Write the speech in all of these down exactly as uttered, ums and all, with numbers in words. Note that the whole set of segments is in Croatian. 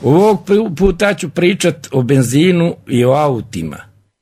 Ovog puta ću pričat o benzinu i o autima.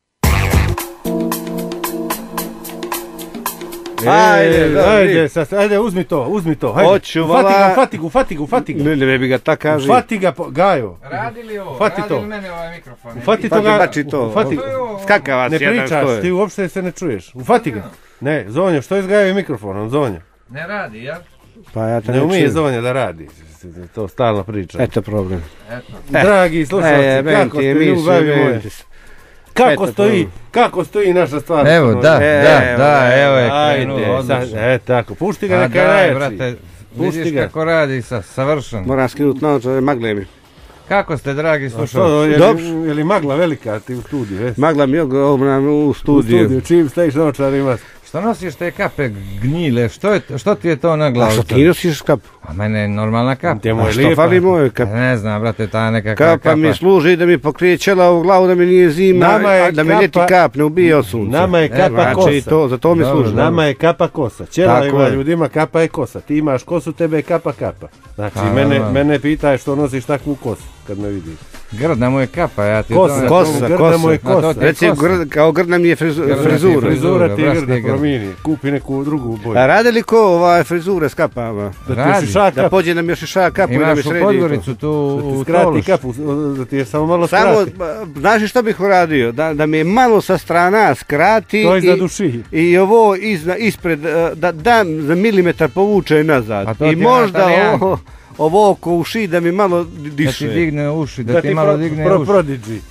Ajde, ajde, ajde, uzmi to, uzmi to, hajde. Hoću, vala... Fati ga, fati ga, fati ga. Ne, ne bi ga tak kaži. Fati ga, Gajo. Radi li ovo? Fati Radi to. li mene ovaj mikrofon? Ufati to ga. Bači to. Ufati. Skakavac Ne jedan pričaš, što je. ti uopšte se ne čuješ. Ufati ga. Ne, Zonja, što je s Gajovim mikrofonom, Zonja? Ne radi, ja? Pa ja te Ne ne umije čujem. Zonja da radi. To stalno priča. Eto problem. Dragi slušalci, kako ste ljubavi moje? Kako stoji, kako stoji naša stvar? Evo, da, da, da, evo je krenuo, Ajde, sad, odlično. e tako, pušti ga A neka je daj, najjači. brate, Pušti vidiš ga. kako radi, sa, savršen. Moram skinuti naočare, magle mi. Kako ste, dragi A slušalci? što, je Dobro. li, je li magla velika ti u studiju, jes? Magla mi ogromna u U studiju. studiju, čim stojiš na očarima. Što nosiš te kape gnjile? Što, je, što ti je to na A glavu? što ti nosiš kapu? A mene je normalna kapa. Te mu A je što lijepa. fali moje kapu? Ne znam, brate, ta neka kapa. Kapa mi služi da mi pokrije čela u glavu, da mi nije zima, Nama je a da me kapa- ljeti kap, ne ubije od sunca. Nama je kapa Znači, Znači, kosa. to, za to mi Dobro, služi. Nama je kapa kosa. Čela Tako ima je. ljudima, kapa je kosa. Ti imaš kosu, tebe je kapa kapa. Znači, A, mene, normalno. mene pitaj što nosiš takvu kosu, kad me vidiš. Grdna mu je kapa, ja ti Kosa, to... kosa, grda kosa. mu je A to kosa. ti je Reci, kosa. gr- kao grdna mi je frizu- Grdna ti je frizura. frizura. Frizura ti je brašni grda, grd. promijeni. Kupi neku drugu boju. A rade li ko ova frizure s kapama? Da ti Radi. ošiša Da kap, pođe nam još iša kapu i da mi Imaš u sredi to. Podgoricu tu da ti u skrati Toluš. kapu, da ti je samo malo Samo, skrati. ba, znaš što bih uradio? Da, da mi je malo sa strana skrati To je za i, duši. i ovo izna, ispred, eh, da dam za milimetar povuče nazad. A to I ti je možda Natalijan. ovo, ovo oko uši da mi malo Da ti diše. digne uši, da, Da ti ti malo pro, digne pro, uši. prodiđi.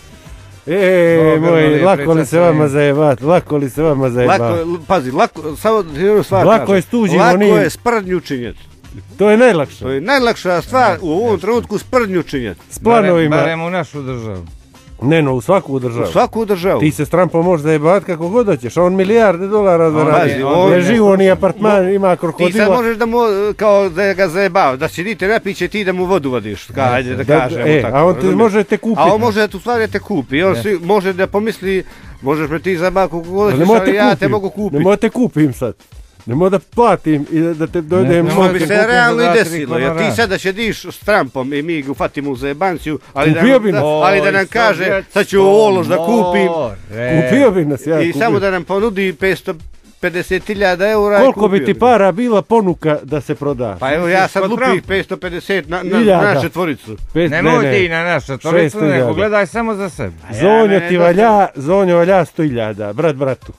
E, Dobro, moj, ali lako li priča se se vama im. zajebat, lako li se vama zajebat. Lako, je- pazi, lako, samo ti jednu stvar Lako kažem. je s tuđim Lako onim- je sprdnju činjeti. To je najlakše. To je najlakša stvar u ovom trenutku sprdnju činjeti. S planovima, Barem, barem u našu državu. ne no, u svaku U državu. svaku državu. Ti se s Trumpom možeš zajebat kako god hoćeš, a on milijarde dolara On zaradi. pazi, Ne on- živo ni apartman, ima Ti sad krokodila. možeš da mu, kao da ga zajebao, da će dite napiće ti da mu vodu vadiš, ka, ajde da, Da, kažemo e, tako. a on ti razumiješ? može te kupiti. A on može da tu stvari da te kupi, on si, može da pomisli, možeš me ti zajebati kako god Ne hoćeš, mogu ali te ja te kupim. mogu Ne kupiti. mogu te kupim sad. Ne mogu da platim i da, da te dojdem. ne Što mogu bi te se kupim realno i za dva, tri desilo, jer ti honorara. sada sediš s Trumpom i mi ga ufatimo u zajebanciju, ali da, Kupio bi nas. da, ali da nam kaže, sad ću ološ da kupim Kupio bi nas, ja i kupio. samo da nam ponudi petsto pedeset hiljada eura. i Koliko bi kupio ti para bila ponuka da se proda? Pa evo ja sad Kod lupih Trumpa. petsto pedeset na, na, Hiljada. na četvoricu. Pet- Nemoj ne, ne. ti na našu šesto četvoricu, nego hiljada. gledaj samo za sebe. A ja, Zonjo mene ti dosta- valja, Zonjo valja sto hiljada, brat bratu.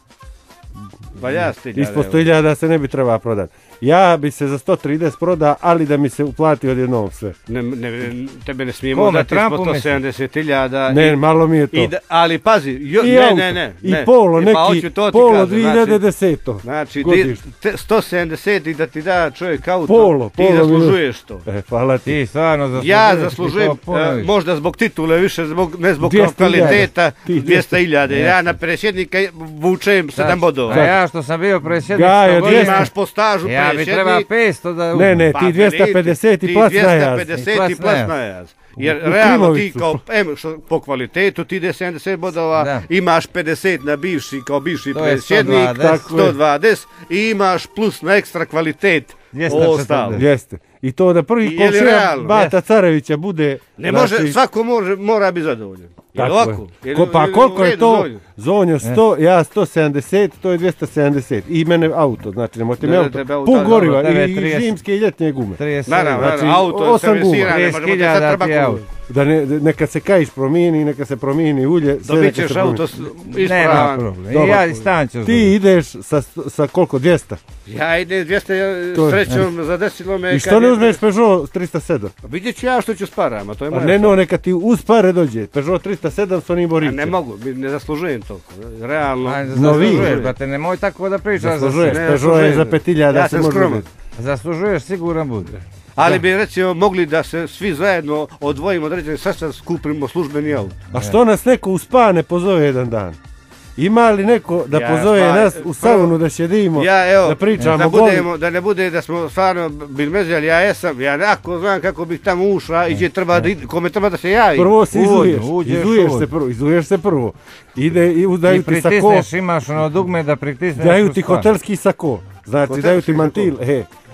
Pa ja sti hiljada, Ispod evo. sto hiljada se ne bi trebao prodati. Ja bi se za sto trideset proda, ali da mi se uplati odjednom sve. Ne, ne, ne, tebe ne smijemo Kome, dati Trumpu ispod sto misliš? sedamdeset hiljada. Ne, malo mi je to. I da, ali pazi, jo, I ne, auto, ne, ne, I ne. polo, E, neki, pa hoću to ti polo kažem, dvije hiljade deset. Znači, ti, godišnje. te, sto sedamdeset i da ti da čovjek auto, Polo, ti polo mi je. zaslužuješ to. E, hvala ti. Ti stvarno zaslužuješ. Ja da ti zaslužujem, to ponoviš. e, možda zbog titule, više zbog, ne zbog dvjesto hiljada. kvaliteta, Ti dvjesto hiljada. Ja Jeste. na predsjednika vučem sedam bodova. A ja što sam bio predsjednik Gajo, sto godina, dvjesto. Imaš po stažu ja bi treba predsjednik. petsto da... Ne, ne, Pa, ti dvjesto pedeset i ti plac najaz. dvjesto pedeset i I plac plac najaz. najaz. Jer U realno ti Krimovicu. kao, em, što, po kvalitetu ti ide sedamdeset bodova, Da. imaš pedeset na bivši, kao bivši To je predsjednik, sto dvadeset. sto dvadeset i imaš plus na ekstra kvalitet dvjesto ovo četrdeset. ostalo. Jeste. I to da prvi I je li komšija realno? Bata Carevića bude... Ne može, znači, svako može, mora biti zadovoljan. Jel tako ovako? je. Jel- Ko, pa jel u koliko je redu, to? Zonjo? Zonjo sto, ja sto sedamdeset, to je dvjesto sedamdeset. I mene auto, znači nemojte mi Da, da, auto. tebe auto, Pun da, goriva tebe i, i trideset. zimske i ljetne gume. trideset. Naravno, Znači, naravno, auto je osam guma. servisirano, ne možemo te sad trideset hiljada ti je treba auto. Da ne, neka se kajiš promijeni, neka se promijeni ulje, sve Dobit neka ćeš se auto promijeni. s- Nema ispravan. problem. I Dobar. ja i stan ću. Ti ideš sa, sa koliko, dvjesto? Ja idem dvjesto To je- srećom, zadesilo me. I kad što ne je- uzmeš Peugeot tristo sedam? Vidjet ću ja što ću s parama, to je Pa moja ne, stvar. no, neka ti uz pare dođe. Peugeot tristo sedam s onim A borićem. ne mogu, ne zaslužujem toliko, realno. Ajde, No vi. zaslužuješ, brate, nemoj tako da pričaš za Zaslužuješ, sebe. Ne, Peugeot je zaslužujem. za pet hiljada Ja se sam može skroman. uzeti. Zaslužuješ, siguran bude. Ali bi recimo mogli da se svi zajedno odvojimo određeni sastav, skupimo službeni auto. A što nas neko u spa ne pozove jedan dan? Ima li neko da Ja, pozove pa, nas u prvo- saunu da šedimo, Ja evo, da pričamo da, goli? budemo, da ne bude da smo stvarno bilmezeli, ja jesam, ja nekako znam kako bih tamo ušla i gdje treba da ide, kome treba da se javi. Prvo se Uvodno, izuješ, uđeš izuješ se uvodno. prvo, izuješ se prvo. Ide i daju I ti sako, pritisneš, imaš ono dugme da pritisneš daju u ti stan. hotelski sako. Znači Hotelski daju ti sako. mantil, he.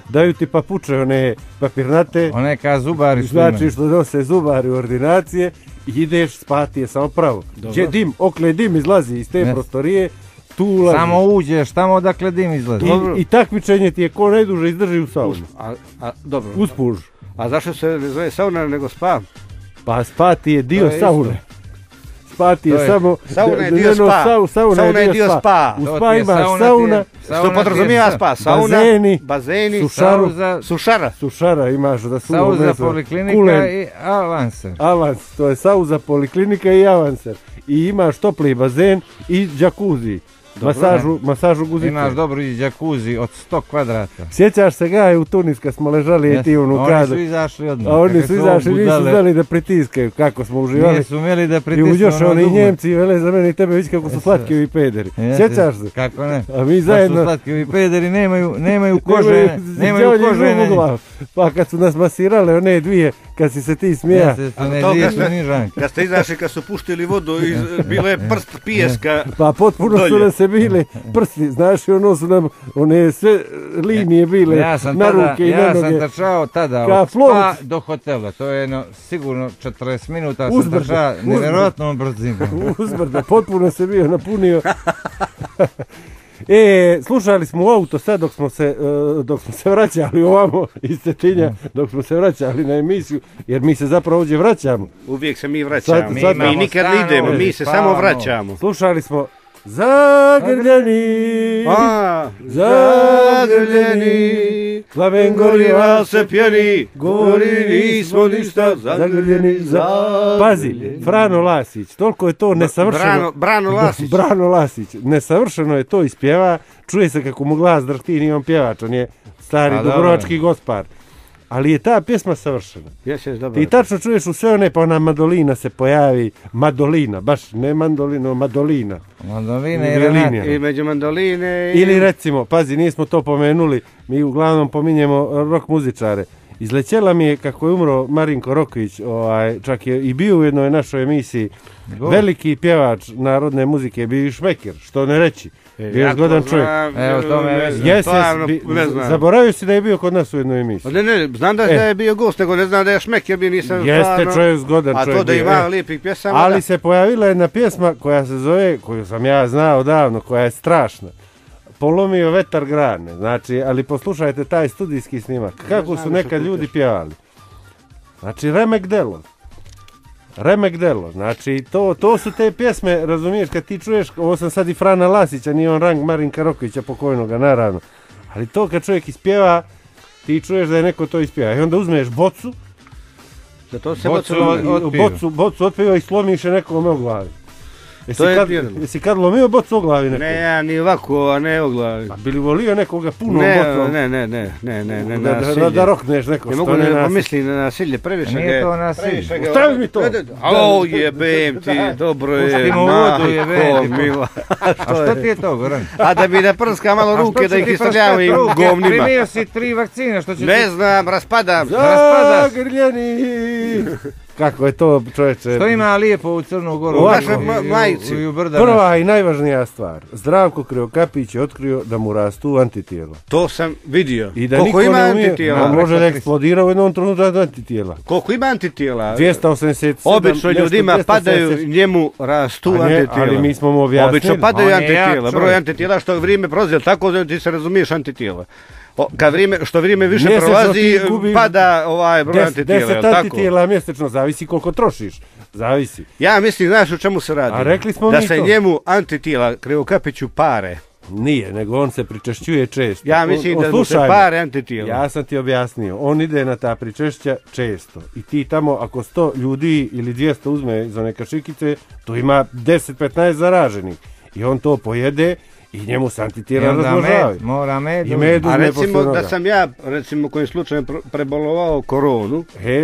daju ti papuče, one papirnate. One ka zubari što znači imaju. što nose zubari u ordinacije i ideš spati je samo pravo. Gdje dim, okle dim izlazi iz te Yes. prostorije, tu ulaziš. Samo uđeš tamo odakle dim izlazi. I, i takmičenje ti je ko najduže izdrži u saunu. A, a, dobro. Uspuž. A zašto se ne zove sauna nego spa? Pa spati je dio je saune. Spati je, To je- samo... Sauna je d- dio d- spa. Sauna, sauna, Sauna je dio spa. U To spa ti je imaš sauna, sauna, ti je- Što sauna podrazumijeva ti je spa? Sauna, bazeni, bazeni, sušaru, Sauza, sušara. sušara imaš da su sauza poliklinika i avanser. avans, to je sauza poliklinika i avanser. I imaš topli bazen i džakuzi. Masažu, masažu guzice. Imaš dobro i džakuzi od sto kvadrata. Sjećaš se ga i u Tunis kad smo ležali i ti u Oni kadu. su izašli odmah. A oni kakve su izašli, nisu budale. znali da pritiskaju kako smo uživali. Nisu umjeli da I pritisnu uđoš ono oni dugme. Njemci i vele za mene i tebe, vidi kako su slatki ovi pederi. Jeste, Sjećaš se? Kako ne? A mi Baš su zajedno... slatki ovi pederi, nemaju, nemaju kože, nemaju đavolji kože. zub u glavu. Pa kad su nas masirale one dvije, kad si se ti smija. Jeste, su ne to dvije kad su ste- nižanke. Kad ste izašli, kad su puštili vodu, iz, bilo je prst pijeska. Pa potpuno su Dolje. nam se bili prsti, znaš, i ono su nam, one sve linije bile Ja sam na tada, ruke i na ja sam noge. trčao tada Ka od Florenc. spa do hotela. To je jedno, sigurno četrdeset minuta sam Uzbrdo, trčao uzbrdo. nevjerojatnom brzinom. Uzbrdo, potpuno se bio napunio. E, slušali smo u auto sad dok smo se, e, dok smo se vraćali ovamo iz Cetinja, dok smo se vraćali na emisiju, jer mi se zapravo ovdje vraćamo. Uvijek se mi vraćamo. Sad- Mi, sad- mi nikad ne idemo, mi se samo Spavamo. vraćamo. Slušali smo Zagrljani, A, Zagrljani, plaven goriva se pjeni, gori nismo ništa, zagrljeni, za... Pazi, Frano Lasić, toliko je to nesavršeno. Brano, Brano Lasić. Brano Lasić, nesavršeno je to ispjeva, čuje se kako mu glas drhti, nije on pjevač, on je stari A, dobro. dubrovački gospar. Ali je ta pjesma savršena. Jes, jes, dobro. Ti tačno čuješ u sve one, pa ona Madolina se pojavi, Madolina, baš ne Mandolina, Madolina. Mandoline i Violine. Renate. I među mandoline i... Ili recimo, pazi, nismo to pomenuli, mi uglavnom pominjemo rock muzičare. Izlećela mi je kako je umro Marinko Roković, ovaj, čak je i bio u jednoj našoj emisiji, Go. veliki pjevač narodne muzike, bio i šmeker, što ne reći. Bio je Ja to zgodan čovjek. znam, Evo, to me ne već- znam, Jesi, stvarno, bi- ne znam. zaboravio si da je bio kod nas u jednoj emisiji. Ne, ne, znam da, E. da je bio gost, nego ne znam da je šmeker bio, nisam Jeste stvarno... čovjek zgodan A čovjek. to da bio, ima e. lijepih pjesama, Ali da. se pojavila jedna pjesma koja se zove, koju sam ja znao davno, koja je strašna. Polomio vetar grane, znači, ali poslušajte taj studijski snimak. Kako znam su što nekad ti ljudi kažeš. pjevali. Znači, remek delo. Remek delo, znači to, to su te pjesme, razumiješ, kad ti čuješ, ovo sam sad i Frana Lasića, nije on rang Marinka Rokovića pokojnoga, naravno. Ali to kad čovjek ispjeva, ti čuješ da je neko to ispjeva. I onda uzmeš bocu, Da to se Bocu bocu- od- i otpiva. bocu, bocu otpiva i slomiš je nekome u glavi. Jesi, To je kad, vjerno. jesi kad lomio bocu u glavi nekome? Ne, ja ni ovako, a ne o glavi. Pa bili volio nekoga punom Ne, bocom? ne, ne, ne, ne, ne, ne, da, da, da, nasilje. da rokneš neko Ne što mogu ne ne nasilje. pomislim na nasilje, previše ga Nije je. to nasilje. previše ga je- Ostavi mi to. Da, da, da. Alo, jebem ti, dobro je, Pusti mu vodu, jebem majko ti. mila. A što ti je to, Goran? A da mi ne prska malo A što ruke, će da ih ti istrljavim prskati ruke? govnima. Primio si tri vakcine, što će Ne ti... znam, raspadam. raspadaš. Zagrljeni! Kako je to, čovječe? Što ima lijepo u Crnu Goru? U našoj i u- ma- majici. i u Brda Prva i najvažnija stvar. Zdravko Krivokapić je otkrio da mu rastu antitijela. To sam vidio. I da Koliko niko ima ne umije, antitijela? on može da Rekao eksplodira u jednom trenutku od antitijela. Koliko ima antitijela? dvjesto osamdeset sedam, Obično nešto ljudima dvjesto padaju, sedamdeset. njemu rastu A ne, antitijela. ali mi smo mu objasnili. Obično padaju On je jak antitijela, broj čovjek. antitijela što vrijeme prolazi, tako da ti se razumiješ antitijela. O, kad vrijeme, što vrijeme više Mjesečno prolazi, ti gubiš pada ovaj broj Des- antitijela, deset jel tako? antitijela mjesečno, zavisi koliko trošiš. Zavisi. Ja mislim, znaš u čemu se radi? A rekli smo da mi se to. njemu antitijela Krivokapiću pare. Nije, nego on se pričešćuje često. Ja mislim On- da on, mu se slušaj me, pare antitijela. Ja sam ti objasnio, on ide na ta pričešća često. I ti tamo, ako sto ljudi ili dvjesto uzme za neke šikice, to ima deset petnaest zaraženih. I on to pojede i njemu se I antitijela onda razmnožavaju. med, mora med. I med A uzme recimo poslije da onoga. sam ja, recimo kojim slučajem pr- prebolovao koronu, E,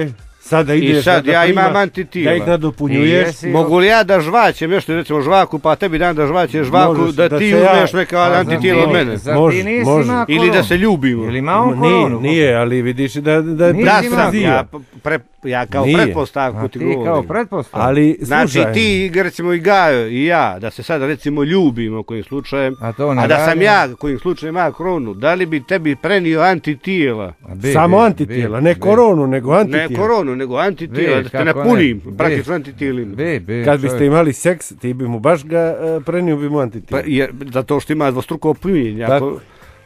sada ideš I sad da, ja prima, imam antitijela. da ih nadopunjuješ. I jesi- Mogu li ja da žvaćem nešto, recimo žvaku, pa tebi dam da žvaćem žvaku, Možeš, da da ti se ja- uzmeš neka A, antitijela od zar ti- mene? zar Može, ti nisi može. ima Ili koronu? da se ljubimo. Ili ima on Nije, koronu? nije, ali vidiš da, da, Nije Da Nisi sam, imao. ja, pre, ja kao Nije. pretpostavku A ti ti govorim. kao pretpostavka. Ali, Znači slušaj, ti, recimo i Gajo i ja, da se sad recimo ljubimo kojim slučajem, A to ne a da sam radimo. ja kojim slučajem ima koronu, da li bi tebi prenio antitijela? A bi, samo bi, antitijela, bi, ne bi. koronu, nego antitijela. Ne koronu, nego antitijela, Bi, da te kako napunim, ne, bi. praktično antitijelima. Bi, bi, Kad biste čovjek. imali seks, ti bi mu baš ga e, prenio bi mu Pa, antitijela. jer, zato što ima dvostruko punjenje. Tako. Ako,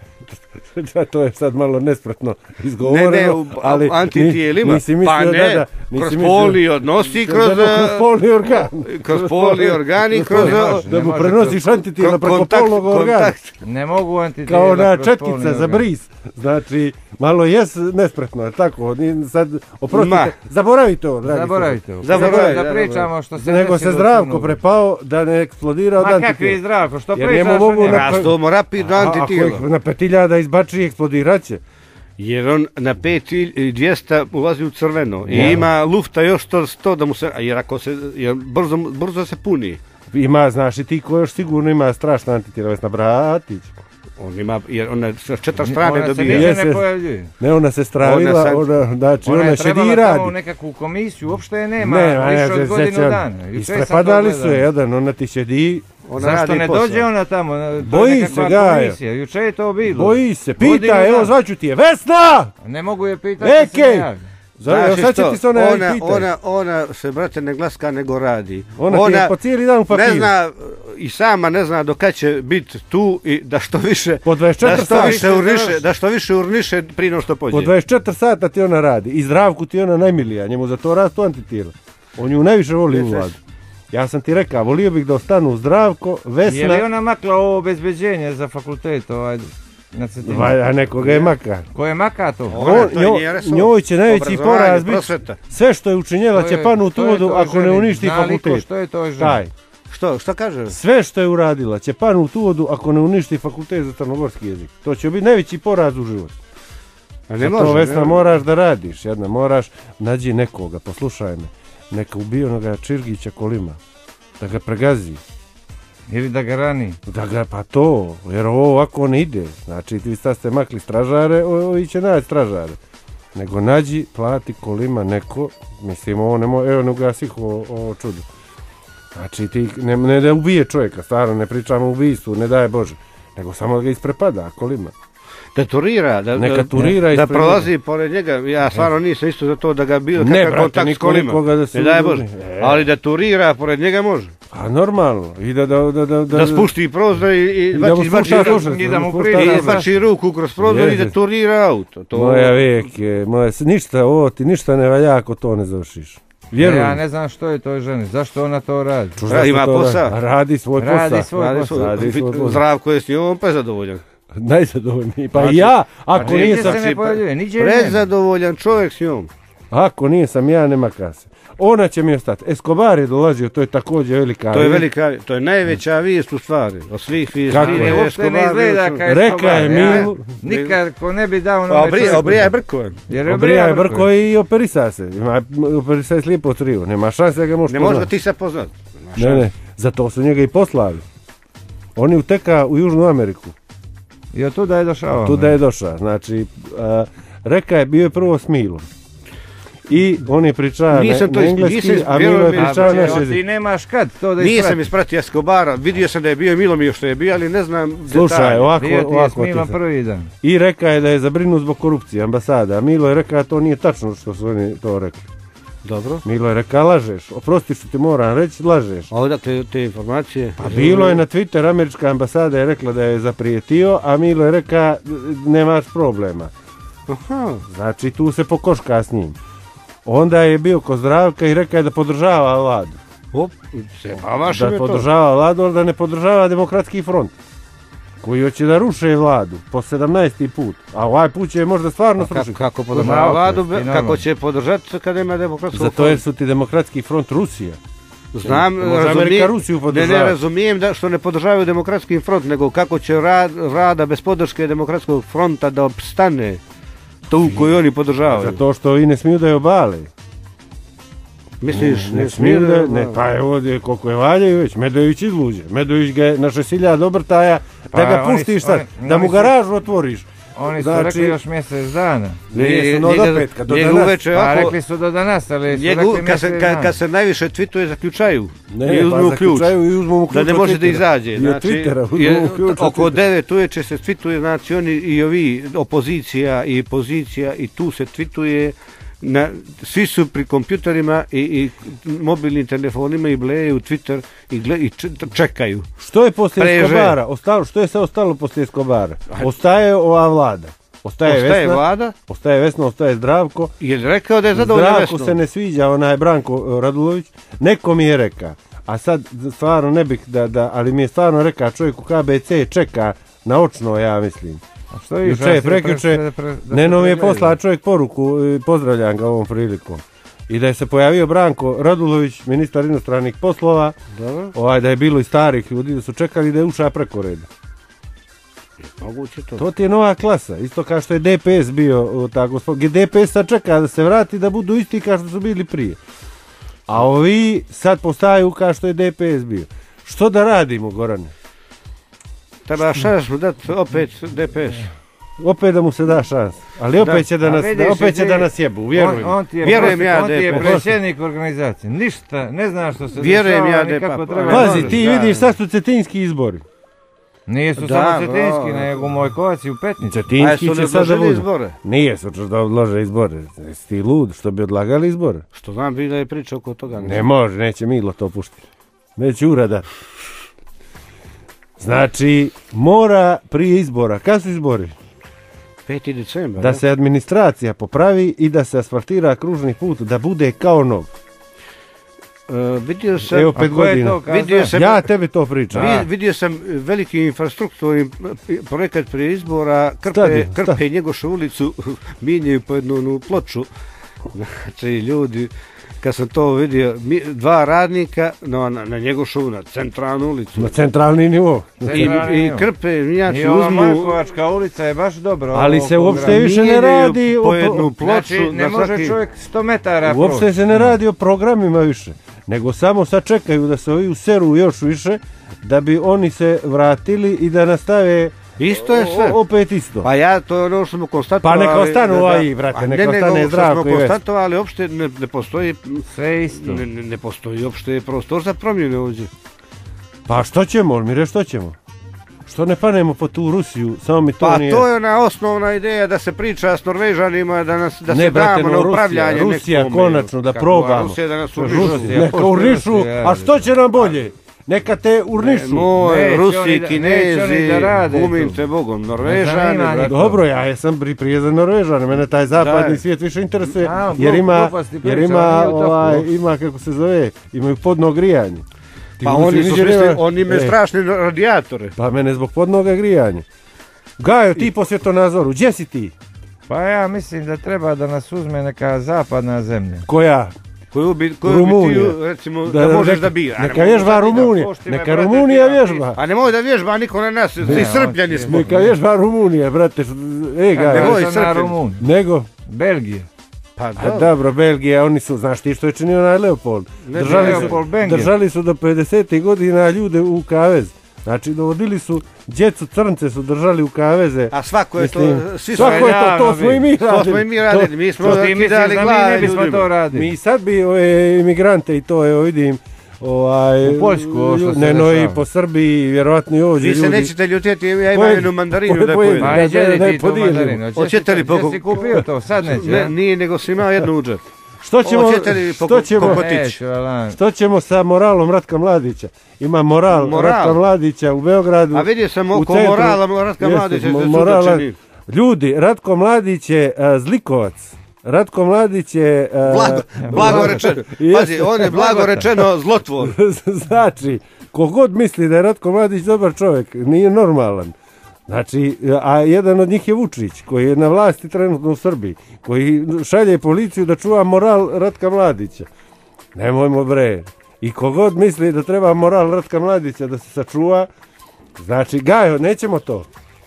To je sad malo nespretno izgovoreno, ne, ne, u ali antitijelima, nisi mislio pa ne, da, da, nisi kroz mislio- polni odnosi, da- kroz, da, kroz eh, polni organ. kroz polni organ i kroz, Ne eh, može, Da ne mu može prenosiš kroz- antitijela preko kontakt, polnog organa. kontakt. Ne mogu antitijela. Kao ona kroz četkica polni za organ. bris. Znači, malo jes nespretno, je tako? Ni- Sad, oprostite, Ma. zaboravite ovo, dragi Zaboravite ovo. Zaboravite, Da da, pričamo što se slušatelji. Nego se desilo u Zdravko Crnogu. prepao da ne eksplodira od Ma kakvi antitijela. Zdravko, što Jer pričaš njemu o mogu njemu? na- Rastomo rapidno A ako antitijela. ih na pet hiljada izbači, eksplodiraće. Jer on na pet i dvjesto ulazi u crveno i Ja. ima lufta još sto, sto da mu se, a jer ako se, jer brzo, brzo se puni. Ima, znaš, i ti ko još sigurno ima strašna antitijela, Vesna Bratić. On ima, jer ona sa četiri strane Ona se dobije. više Jeste. ne pojavljuje. Ne, ona se stravila, Ona sad- ona, znači, Ona ona, je šedi trebala i tamo u radi. nekakvu komisiju, uopšte je nema, Ne, a više ja od se godinu sjećam, dana. Jučer sam to isprepadali su je gledao. jedan, ona ti šedi, Ona Zašto radi ne posao. dođe ona tamo? To je Boji nekakva se, Gajo. komisija. Juče je to bilo. boji se, Godinu pita, evo dana. zvaću ti je, Vesna! Ne mogu je pitati. Eke! se ne javi. Zove, Znaš sad će što, ti se ona, ona, pitaj. ona, ona se, brate, ne glaska nego radi. Ona, ti je po cijeli dan u papiru. ne zna, i sama ne zna do kad će biti tu i da što više, Po dvadeset četiri da što sata. više urniše, da što više urniše prije no što pođe. Po dvadeset četiri sata ti ona radi. I Zdravku ti ona najmilija, njemu za to rastu antitijela. On ju najviše voli u Jes, jes. vladu. Ja sam ti rekao, volio bih da ostanu Zdravko, Je li Vesna, ona makla ovo obezbeđenje za fakultet ovaj na Cetini? va- a nekoga je maka. Ko je maka to? Ona, On- to je njoj- njen resor. njoj će najveći Obrazovanje, poraz biti. prosveta. Sve što je učinjela To će je- panu u tu to je vodu toj ako ne ženi. uništi Zna li ko fakultet. što je to žena? Taj. Što, što kaže? Sve što je uradila će panu u tu vodu ako ne uništi fakultet za crnogorski jezik. To će biti najveći poraz u životu. A Ne to Vesna moraš da radiš, jedna moraš, nađi nekoga, poslušaj me, neka ubije onoga Čirgića Kolima, da ga pregazi, Ili da ga rani? da ga, pa to, jer ovo ovako ne ide, znači vi sad ste makli stražare, ovi će naći stražare, nego nađi, plati Kolima neko, mislim ovo ne može, evo ne ugasih ovo, ovo čudo, znači ti ne, ne da ubije čovjeka, stvarno ne pričamo o ubijstvu, ne daje Bože, nego samo da ga isprepada Kolima. Da turira, da, Neka da, turira da ispred prolazi pored njega. Ja stvarno nisam isto za to da ga bilo Ne, kakav brate, kontakt s niko kolima. nikoga da se Ne daje udruži. Bože. E. Ali da turira pored njega može. A normalno, i da, da, da, da, Da spušti prozor i, i, I da mu izbači, spušta izbači, slušalice, i da mu spušta pridi, i razne. izbači ruku kroz prozor i da Jeste. turira auto. To, Moja vijek je, moja, ništa, ovo ti ništa ne valja ako to ne završiš. Vjeruj. Ja ne znam što je toj ženi, zašto ona to radi? Čuš Ra- da se ima to posao. Radi, radi svoj Radi posao. svoj Radi posao. svoj- Radi svoj posao. Zdravko je s njom, pa je zadovoljan. Najzadovoljniji. Pa Znači, i ja, ako Pa nije nigdje sam, se ne pojavljuje, niđe je nema. Prezadovoljan čovjek s njom. ako nije sam ja, nema kase. Ona će mi ostati. Escobar je dolazio, to je također velika To je vijest. velika, to je najveća vijest u stvari. Od svih vijesti. Kako Nije, je? uopšte ne izgleda kao Reka je Escobar, ja. Milu, Nikako ne bi dao Pa onome obrija, čovjeku. obrija je brkove. Jer je obrija je Brko. brko i operisa se. Ima, operisa je slijepo trivo, nema šanse da ga možeš Ne može da poznati. ti se poznat. Ne, ne, zato su njega i poslali. On je uteka u Južnu Ameriku. I od tuda je došao. Tu da je došao, znači, a, Reka je bio je prvo s Milom. I on je pričao Nisam to na is- engleski, nisam a vjerujem Milo je mi- pričao A, naš ti jezik. nemaš kad to da Nisam isprati. ispratio Escobara, vidio sam da je bio i Milomir što je bio, ali ne znam Slušaj, detalje. ovako, Bio ti je s ovako ti Milom se- prvi dan. I Reka je da je zabrinut zbog korupcije ambasada, a Milo je rekao to nije tačno što su oni to rekli. Dobro. Milo je rekao lažeš, oprosti što ti moram reći, lažeš. A odakle te informacije? Pa bilo je na Twitter, američka ambasada je rekla da je zaprijetio, a Milo je rekao nemaš problema. Aha. Znači tu se pokoška s njim. Onda je bio kod Zdravka i rekao je da podržava vladu. Op, se, a vaše Da je to. podržava vladu, ali da ne podržava demokratski front. Koji hoće da ruše vladu po sedamnaesti put. A ovaj put će je možda stvarno Kako, srušiti. kako podržava Dobro, vladu, i be- normalno. kako će podržati kad nema demokratskog Zato jer su ti demokratski front Rusija. Znam, Može Amerika razumijem, Rusiju ne, podržava. ne razumijem da što ne podržavaju demokratski front, nego kako će rad, rada bez podrške demokratskog fronta da opstane tu koju oni podržavaju. Zato što i ne smiju da je obale. Misliš, Ne ne smiju smije da, ne, pa evo ovdje koliko je valjaju već, Medović izluđe. Medović ga je na šest hiljada obrtaja, da Pa, ga oni pustiš su- sad, oni- da mu oni su- garažu otvoriš. Oni su Znači- rekli još mjesec dana. Nisu, no njega- opet, kad do njega danas. uveče Pa ovako- rekli su do danas, ali su Njegu, rekli kad, se, mjesec kad, dana. kad se najviše tweetuje, zaključaju. Ne, I uzmu pa ključ. zaključaju i uzmu mu Da ključ ne od može da Twittera. izađe. I od Znači, Twittera, uzmu je- mu ključ od oko Twittera. devet uveče se tweetuje, znači oni i ovi, opozicija i pozicija i tu se tweetuje. Na, svi su pri kompjuterima i, i mobilnim telefonima i bleju Twitter i, gle, i č- čekaju. Što je poslije Preže. Escobara? Ostalo, što je sve ostalo poslije Escobara? Ostaje ova vlada. Ostaje, Ostaje Vesna, vlada, ostaje Vesna, ostaje Zdravko. je rekao da je zadovoljan Zdravko Vesnom. se ne sviđa, onaj Branko Radulović. Neko mi je rekao, a sad stvarno ne bih da, da ali mi je stvarno rekao čovjek u K B C čeka naočno, ja mislim. A što je Juče, prekjuče, Neno mi je poslao čovjek poruku, i pozdravljam ga ovom prilikom. I da je se pojavio Branko Radulović, ministar inostranih poslova, Dobro, ovaj, da je bilo i starih ljudi, da su čekali da je ušao preko reda. moguće to. To ti je nova klasa, isto kao što je D P S bio, o, tako, gdje D P S sad čeka da se vrati da budu isti kao što su bili prije. A ovi sad postaju kao što je D P S bio. Što da radimo, Gorane? Treba šansu dati opet D P S. Opet da mu se da šans, ali opet Da. će da A nas, vidiš, da, opet će vidi- da nas jebu, vjerujem. On, on ti je, Vjerujem prost- ja on ti je D P S. predsjednik organizacije. Ništa, ne zna što se Vjerujem dešava, ja ni D P S. kako treba. Pazi, da, ti Da. vidiš sad su cetinski izbori. Nisu Da, samo Cetinski, bro. nego Mojkovac i u Petnici. A Cetinski jesu će li sad da odložili budu. izbore? Nije su da odlože izbore. Jesi ti lud što bi odlagali izbore? Što znam bila je priča oko toga. Ne može, neće Milo to puštiti. Neće urada. Znači, mora prije izbora. Kad su izbori? peti decembar. Da ne? se administracija popravi i da se asfaltira kružni put, da bude kao nov. E, vidio sam, Evo A pet ko je godina. to kazao? Vidio sam- Ja tebi to pričam. vi- vidio sam veliki infrastrukturni projekat prije izbora, Krpe, Stadion, Krpe sta- i Njegošu ulicu mijenjaju po jednu onu ploču. Znači ljudi, kad sam to vidio, mi, dva radnika no, na, na Njegošu, na centralnu ulicu. Na centralni nivo. I, Centralni i nivo. Krpe, I znači ova uzmu... Majkovačka ulica je baš dobra. Ali ovo se oko uopšte grada. više ne Mijenjaju radi po o- jednu ploču. Znači, ne na može svaki- čovjek sto metara Uopšte proći. se ne radi o programima više, nego samo sad čekaju da se ovi useru još više, da bi oni se vratili i da nastave Isto je sve. o- opet isto. Pa ja, to je ono što smo konstatovali. Pa neka ostanu da- da- ovi, brate, a neka ne, nego ostane što Zdravko smo i Vesna. konstatovali, uopšte ne, ne postoji, Sve isto. ne, ne, ne postoji uopšte prostor za promjene ovdje. Pa što ćemo, Mire, što ćemo? Što ne panemo po tu Rusiju, samo mi to Pa nije... to je ona osnovna ideja da se priča s Norvežanima, da, nas, da Ne, se brate, damo no, na Rusija, upravljanje Rusija nekome. konačno da Kako, probamo. a Rusija da nas Rusija, urišu. Rusija, neka pošto urnišu, Rusija, a što će nam bolje? Neka te urnišu. Moj, Neće Rusi, oni da- neće Kinezi, oni da rade gumim tu. te Bogom, Ne Norvežani, zanima brate. ih. Dobro, ja sam pri- prije za Norvežane, mene taj zapadni Da. svijet više interesuje, A, jer glup- ima, gluposti jer priča, ima, nije u toku ovaj, uopšte. ima, kako se zove, imaju podno grijanje. Ti Pa Rusi oni su niđe smislili, nema- oni imaju E, strašne radijatore. Pa mene zbog podnoga grijanja. Gajo, ti po svjetonazoru, gdje si ti? Pa ja mislim da treba da nas uzme neka zapadna zemlja. Koja? Koju bi, koju bi Rumunija. ti, recimo, da, možeš da bira. Neka vježba Rumunija, neka Rumunija vježba. A nemoj da vježba niko na nas, svi srpljani smo. Neka vježba Rumunija, brate. E, Gajo. nemoj. Nemoj na Srpljani. Rumun. Nego, Belgija. Pa a da, dobro, Belgija, oni su, znaš ti što je činio onaj Leopold? Ne, Držali su, Leopold Benger. držali su do pedesetih godina ljude u kavez. Znači, dovodili su, djecu crnce su držali u kaveze. a svako je to, Mislim, svi su svako je to, to smo i mi To radili. smo i mi radili, mi smo Što ti misliš kidali da mi glave ne bismo ljudima. to radili? Mi sad bi ove imigrante i to, evo vidim, ovaj, U Poljsku, ovo što se ne, no i dešava. po Srbiji, vjerovatno i ovdje Vi se ljudi. nećete ljutiti, ja imam Pojedi, jednu mandarinu pojedi, da pojedi. pojedem. Ma Da, neće da, li da, ti to podijelimo. mandarinu? Hoćete li Gdje poko- si kupio to? Sad neće, Ne, a? nije, nego sam imao jednu u džep. Što ćemo, Hoćete li što poko- ćemo, poko- Kotić. Neću, Alan. što ćemo sa moralom Ratka Mladića? Ima moral, Moral. Ratka Mladića u Beogradu. A vidio sam u oko centru. morala Ratka Jeste, Mladića mo- što morala- suda čini. Ljudi, Ratko Mladić je a, zlikovac. Ratko Mladić je... a, Blago, blago rečeno. Pazi, on je blago rečeno zlotvor. Znači, kogod misli da je Ratko Mladić dobar čovjek, nije normalan. Znači, a jedan od njih je Vučić, koji je na vlasti trenutno u Srbiji, koji šalje policiju da čuva moral Ratka Mladića. Nemojmo bre. I kogod misli da treba moral Ratka Mladića da se sačuva, znači, Gajo, nećemo to.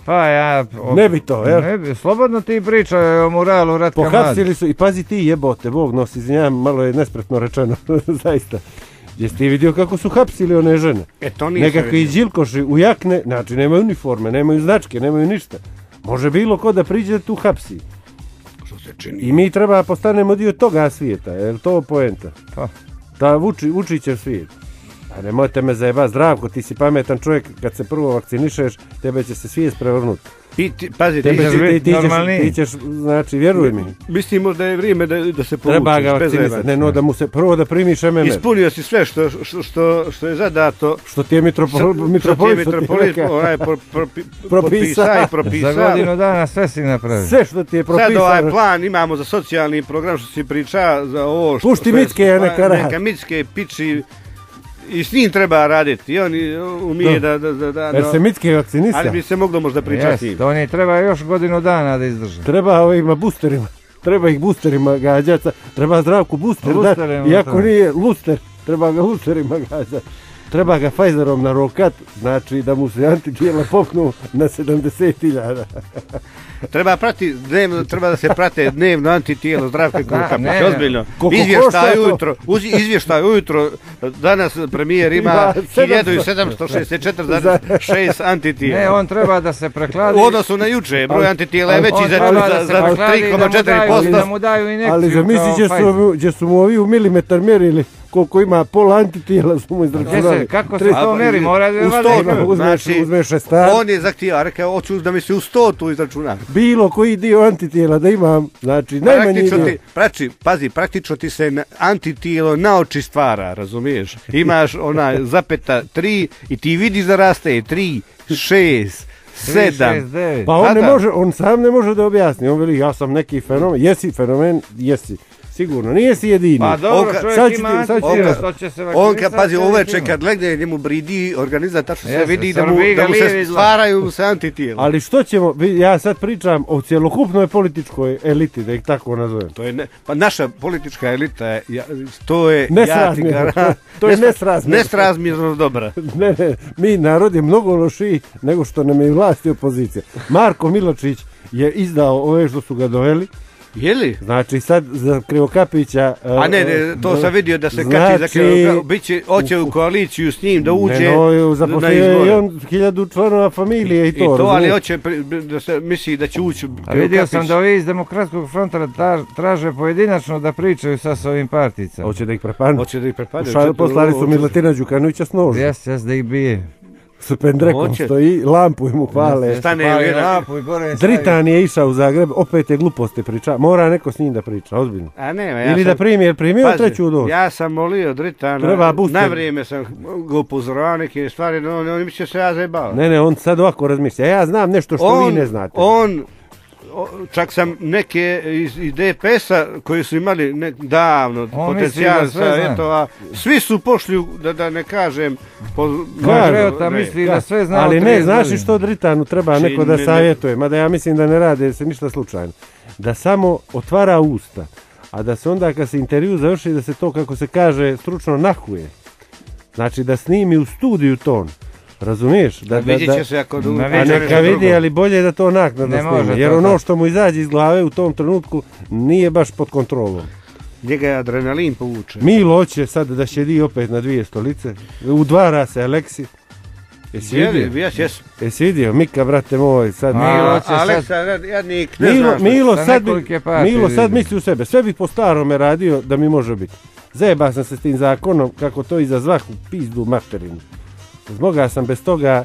Pa ja... o- Ne bi to, jel? Ne bi, slobodno ti pričaj o muralu Ratka Mladića. Pohapsili su, i pazi ti jebote, Bog nosi, izvinjavam, malo je nespretno rečeno, zaista. Jesi ti vidio kako su hapsili one žene? E, to nisam Nekakvi vidio. džilkoši u jakne, znači nemaju uniforme, nemaju značke, nemaju ništa. Može bilo ko da priđe da tu hapsi. Što se čini? I mi treba postanemo dio toga svijeta, je li to poenta? Pa. Da Vuči, Vučićev svijet. A nemojte me zajebati, Zdravko, ti si pametan čovjek, kad se prvo vakcinišeš, tebe će se svijest prevrnuti. I ti, pazi, ti, Tebe ćeš će, ti, biti ti, ćeš, normalniji. ti ćeš, znači, vjeruj mi, mislim možda je vrijeme da, da se povučeš. treba ga bez vakcinisati, zajebanja. ne, no, da mu se, prvo da primiš M M R. Ispunio si sve što, što, što, što je zadato. Što ti je mitropol, mitropolit, što ti je mitropolit onaj, pro, pro, Propisao. propisao i Za propisao. godinu dana sve si napravio. sve što ti je Sad ovaj propisano. plan imamo za socijalni program što si priča za ovo što... Pušti što je- Micke, ja neka radi. Neka Micke piči i s njim treba raditi. I on i- umije da... da, da, da Jer no, se Micke vakcinisa. ali bi se moglo možda pričati s Jes, njim. to ni treba još godinu dana da izdrže. Treba ovima boosterima. Treba ih boosterima gađati. Treba Zdravku booster dati. Lusterima Iako treba. nije luster, treba ga lusterima gađati. Treba ga Pfizerom narokat, znači da mu se antitijela popnu na sedamdeset hiljada. Treba prati dnevno, treba da se prate dnevno antitijelo Zdravka Kukapić, ne, ne. ozbiljno. Koliko košta Izvještaj to? ujutro, uz, izvještaj ujutro, danas premijer ima Ima hiljadu sedamsto šezdeset četiri zarez šest antitijela. Ne, on treba da se prekladi. U odnosu na juče, broj antitijela je ali- veći On za, treba da za, se za prekladi tri i zarez da mu četiri daju- posto. da mu daju injekciju Ali zamisli kao gdje Pfizer. su, gdje su mu ovi u milimetar mjerili koliko ima pola antitijela su mu Gdje izračunali. se, kako se Tri- to meri, mora da je U valjda sto, ima. uzmeš, znači, uzmeš šestar, On je zahtijeva, rekao, hoću da mi se u sto tu izračuna. bilo koji dio antitijela da imam, znači najmanji Praktično dio. ti, prači, pazi, praktično ti se na- antitijelo na oči stvara, razumiješ? Imaš ona zapeta tri i ti vidiš da raste tri, šest, tri, sedam. šest, devet. Pa on Pa ne da. može, on sam ne može da objasni, on veli ja sam neki fenomen, jesi fenomen, jesi, sigurno, nije si jedini. Pa dobro, Oka- čovjek sad ću ima ti- sad ću ti antitijela, reći. što će se On vakcinisati, kad pazi ali uveče ima. kad legne njemu bridi organizam tačno se Jeste, vidi da mu, srbi ga da mu se lijevi izla- stvaraju mu se antitijela. Ali što ćemo, vi- ja sad pričam o cjelokupnoj političkoj eliti, da ih tako nazovem. To je ne, pa naša politička elita je, ja, to je Nesrazmjerno. ja ti gara- To je nesra- nesrazmjerno. nesrazmjerno dobra. Ne, ne, mi narod je mnogo lošiji nego što nam je vlast i opozicija. Marko Miločić je izdao ove što su ga doveli, Je li? znači sad za Krivokapića... A ne, ne, to sam vidio da se kači za znači, Krivokapića, biće, hoće u koaliciju s njim da uđe Ne, no, na zaposlio je i izbore. on hiljadu članova familije i, I to, to, ali razumiješ? hoće pri- da se misli da će ući A vidio sam Krivokapić. da ovi iz Demokratskog fronta tra- traže pojedinačno da pričaju sa s ovim partijcama. Hoće da ih prepadnu. Hoće da ih prepadaju. Šal- Četiri- Poslali su hoće- Milutina Đukanovića s nožom. Jes, jes, da ih bije. S pendrekom Hoće. stoji, lampu mu pale. Stane Pali u jedan- lapu i gore stavi. Dritan je išao u Zagreb, opet je gluposti priča. Mora neko s njim da priča, ozbiljno. A nema, ja Ili sam, da primjer primio, pazi, treću dozu. ja sam molio Dritana, Treba booster. na vrijeme sam ga upozoravao neke stvari, no, on, on mi će se ja zajebao. Ne, ne, on sad ovako razmišlja. Ja znam nešto što on, vi ne znate. On, o- čak sam neke iz, iz D P S-a koji su imali ne, davno On misli potencijal da sve sa zna. eto, a svi su pošli, u- da, da ne kažem, po, Kaže, Andreota ne. misli da sve zna Ali od ne, trideset znaš godina. što Dritanu treba Znači, neko da ne- ne- savjetuje, mada ja mislim da ne rade se ništa slučajno. Da samo otvara usta, a da se onda kad se intervju završi da se to, kako se kaže, stručno nahuje. Znači da snimi u studiju ton. Razumiješ? Da, da, Vidjet će da, se ako Na du- a vidjet će neka vidi, ali bolje da to naknadno Ne može snimi. Jer to ono tako. što mu izađe iz glave u tom trenutku nije baš pod kontrolom. Njega je adrenalin povuče. Milo hoće sad da šedi opet na dvije stolice. Udvara se Aleksi. Jesi vidio? Jeli, jes, jes. Jesi vidio? Mika, brate moj, sad A, Milo... hoće sad- Aleksa, jadnik, ne Milo, znam što- Milo, sa sad, bi, nekolike partije Milo sad vidim. misli u sebe, sve bih po starome radio da mi može biti. Zajeba sam se s tim zakonom, kako to izazvah u pizdu materinu. Zmoga sam bez toga,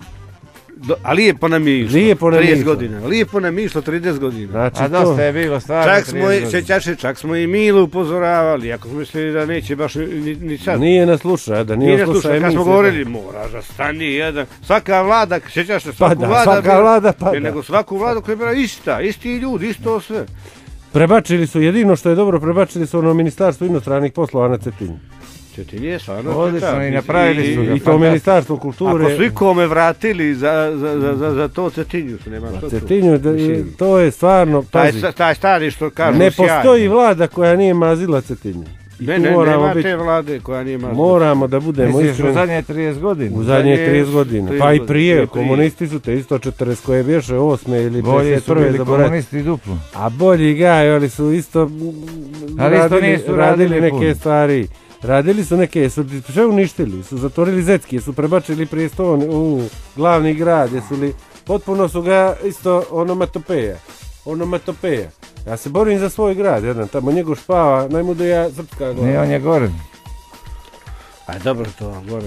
Do, a lijepo nam je išlo. Lijepo nam je trideset išlo. godina. Lijepo nam je išlo trideset godina. znači A to... dosta je bilo stvarno. Čak smo, i, trideset godina. sjećaš se, čak smo i Milu upozoravali, ako smo mislili da neće baš ni, ni sad. Nije nas sluša, da nije, Nije nas sluša slušao, kad smo emisije. govorili, moraš da stani jedan. Svaka vlada, sjećaš se, svaku Pada, vlada, svaka bila- vlada pada. ne, nego svaku vladu koja je bila ista, isti ljudi, isto sve. Prebačili su, jedino što je dobro, prebačili su ono ministarstvo inostranih poslova na Cetinju. Četin je stvarno. Odlično, takav. i napravili su ga. I to ministarstvo kulture. Ako su ikome vratili za, za, za, za, za to Cetinju, su nema što tu. Cetinju, da, Mislim, to je stvarno, Taj, pazi, taj stari što kažu ne sjajno. postoji vlada koja nije mazila Cetinju. I Ne, tu ne, moramo nema biti, te vlade koja nije mazda. moramo da budemo Misliš u iskreni. zadnje trideset godina? U zadnje zadnje trideset godina. trideset Pa i godina, prije, i prije. komunisti su te isto četrdeset koje bješe, osme ili Bolji pedeset su prve bili zaboraviti. komunisti duplo. A bolji gaj, ali su isto Ali isto radili, nisu radili radili neke puno. stvari. Radili su neke, su sve uništili, su zatvorili Zetke, su prebačili Prijeston u glavni grad, jesu li, potpuno su ga isto onomatopeja, onomatopeja. Ja se borim za svoj grad, jedan tamo njegov špava, najmude ja srpska glava. Nije, on je gore. A dobro to, gore.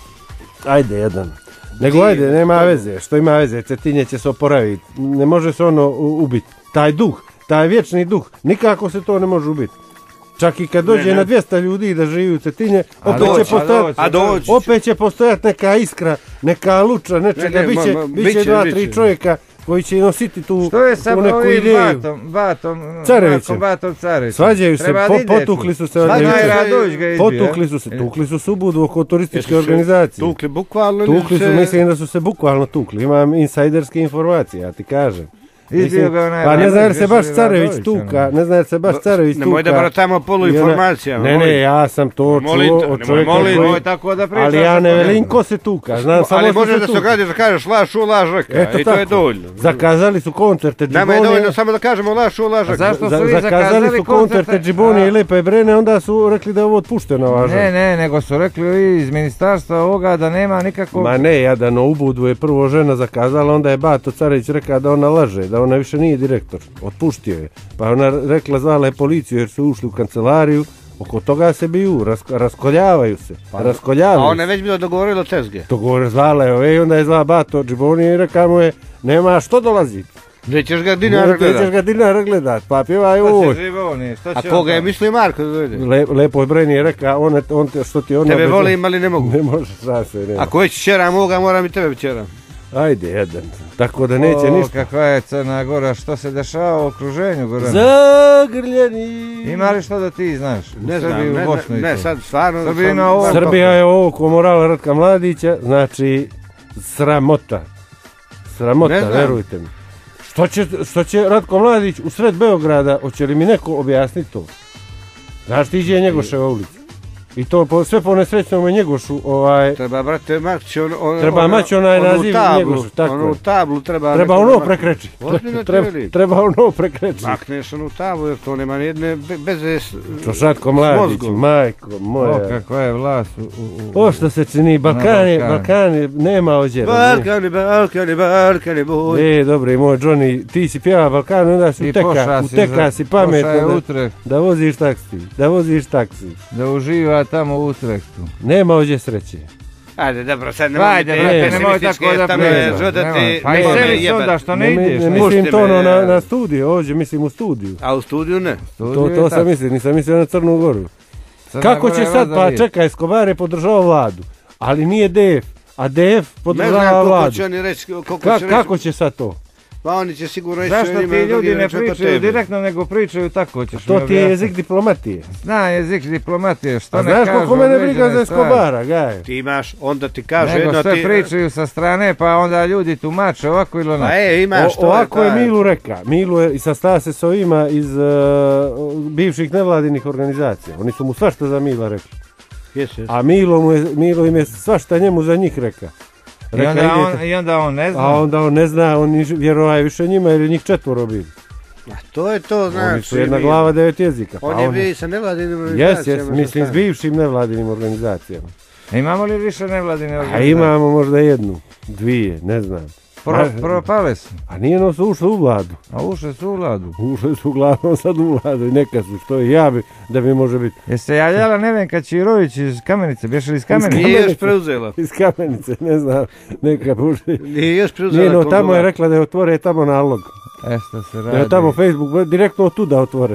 Ajde jedan. Nego ajde, nema veze, što ima veze, Cetinje će se oporaviti, ne može se ono u- ubiti. Taj duh, taj vječni duh, nikako se to ne može ubiti. Čak i kad dođe Ne, ne. na dvjesto ljudi da živi u Cetinje, A opet doći, će a postojati, doći, A doći će. opet će postojati neka iskra, neka luča, nečega, Ne, ne, biće, ma- ma, biće biće, dva, biće. tri čovjeka koji će nositi tu, Što je sa tu neku ovim ideju. batom, batom, Carevićem. Markom batom Carevićem? Svađaju se, Treba po- da ide potukli tu. su se od Svađaju ljevice. se. Radović ga izbio. Potukli su se, tukli su Subudu oko turističke Jesu se organizacije. Tukli bukvalno ili Tukli su, se- mislim da su se bukvalno tukli. Imam insajderske informacije, ja ti kažem. Izbio Mislim, ga onaj pa ne znam jer Radović, se baš još i Carević Radović, tuka, ono. ne znam jer se baš Carević tuka. Nemoj da baratamo I ona- poluinformacijama. Ne, ne, ja sam to Molim čuo te, od nemoj čovjeka molim, koji... Nemoj tako da pričaš. Ali ja ako ne ne velim znaš. ko se tuka, znam samo Ali što može se da se tuka. gađaš da kažeš laž u laž reka. Eto I to je tako. dovoljno. Zakazali su koncerte Nama je Džibonije. dovoljno samo da kažemo laž u laž A reka. zašto Za- su vi zakazali zakazali su koncerte koncerte? Džibonije A- i Lepe Brene, onda su rekli da je ovo otpušteno važno. Ne, ne, nego su rekli ovi iz ministarstva ovoga da nema nikakvog... Ma ne, jadano, u Budu je prvo žena zakazala, onda je Bato Carević rekao da ona laže, da ona više nije direktor, otpuštio je. Pa je ona rekla, zvala je policiju jer su ušli u kancelariju, oko toga se biju, rasko- raskoljavaju se, A raskoljavaju ona je se. već bilo dogovorilo tezge. To govore, zvala je ove i onda je zvala Bato Džibonije i rekao mu je, nema što dolazi. Gdje ćeš ga dinara Ne, gdje ćeš gledat. ga dinara gledat, pa pjevaj Šta ovo. će Živoni, šta A će koga on je tamo? mislio Marko da dojde? Le, lepo je Breni je rekao, on, on, te- što ti ona... Tebe bez- volim, ali ne mogu. Ne može, šta se nema. Ako već čeram ovoga, moram i tebe čeram. Ajde, jedan. Tako da neće O, ništa. kakva je Crna Gora, što se dešava u okruženju, Goran? Zagrljeni. Ima li što da ti znaš? U Ne znam, Srbiji, u ne, Bosnu i ne, ne, to? sad stvarno... Srbija sam- na ovom- Srbija je ovo ko morala Ratka Mladića, znači sramota. Sramota, Ne znam. verujte mi. Što će, što će Ratko Mladić u sred Beograda, hoće li mi neko objasniti to? Znaš ti gdje je Njegoševa ulica? I to po, sve po nesrećnom je Njegošu, ovaj, Treba, brate, maći on, on, Treba ono- maći onaj onu naziv tablu, Njegošu, tako onu je. tablu treba... treba neko ono da- prekreći. Ozbiljno ti Treba, velim. treba ono prekreći. Makneš onu tablu jer to nema nijedne be- veze s... To s Ratko s Mladić, mozgom. majko O, moja. kakva je vlast u... u, u O što se čini, Balkani, Na Balkani, nema ođe. razumiješ? Balkani, Balkani, Balkani, boj. E, dobro, moj Johnny, ti si pjeva Balkan, onda si I uteka, poša si uteka za- si pametno poša je da, Utrecht, da voziš taksi, da voziš taksi. da uživa tamo u Utrechtu. Nema ođe sreće. Ajde, dobro, sad Ajde, nemoj brate, nemoj tako da pričaš, nemoj. Pa i Nemoj. seli se onda što ne Ne, ideš. ne ne. mislim Pušti to me, ono na, ja. na studiju, ođe mislim u studiju. A u studiju ne. To, Studiju to je sam tako. mislio, nisam mislio na Crnu Goru. Crna Kako Gora će je sad, valjda pa lijep. čekaj, Escobar je podržao vladu, ali nije D F, a D F Ne podržava znam koliko vladu. će oni reći, koliko Ka- će reći. kako će sad to? Pa oni će sigurno reći... Zašto njima ti da ljudi drugi ne reći oko pričaju tebe. direktno, nego pričaju tako, ćeš mi To ti je objasniti. jezik diplomatije. Zna jezik diplomatije, što A ne znaš kažu koliko mene briga određene za stvari. Escobara, gaj? Ti imaš, onda ti kaže Nego jedno sve ti... pričaju sa strane, pa onda ljudi tumače ovako ili Pa onako. e, imaš O, to ovako je taj- Milu reka. Milu je i sastava se s ovima iz uh, bivših nevladinih organizacija. Oni su mu svašta za Mila rekli. Jes, jes. A Milo, mu je, Milo im je svašta njemu za njih reka. I Reka, onda, idete. on, I onda on ne zna. A onda on ne zna, on ni- vjerovaj više njima jer je njih četvoro bili. A to je to, znači... Oni su jedna glava devet jezika. On pa je on- bio i sa nevladinim Jes, organizacijama. jes, sa mislim s strane. bivšim nevladinim organizacijama. A imamo li više nevladine A organizacije? imamo možda jednu, dvije, ne znam. Pro, propale su. A nije no su ušli u vladu. A ušle su u vladu. Ušli su uglavnom sad u vladu i neka su, što i ja bi, da bi može biti. Jeste javljala Nevenka Čirović iz Kamenice, bješe li iz Kamenice? Nije još Kamenice. preuzela. Iz Kamenice, ne znam, neka može. Nije još preuzela. Nije, no, tamo je konzulat. rekla da je otvore tamo nalog. E što se Da radi. je tamo Facebook, direktno od tuda otvore.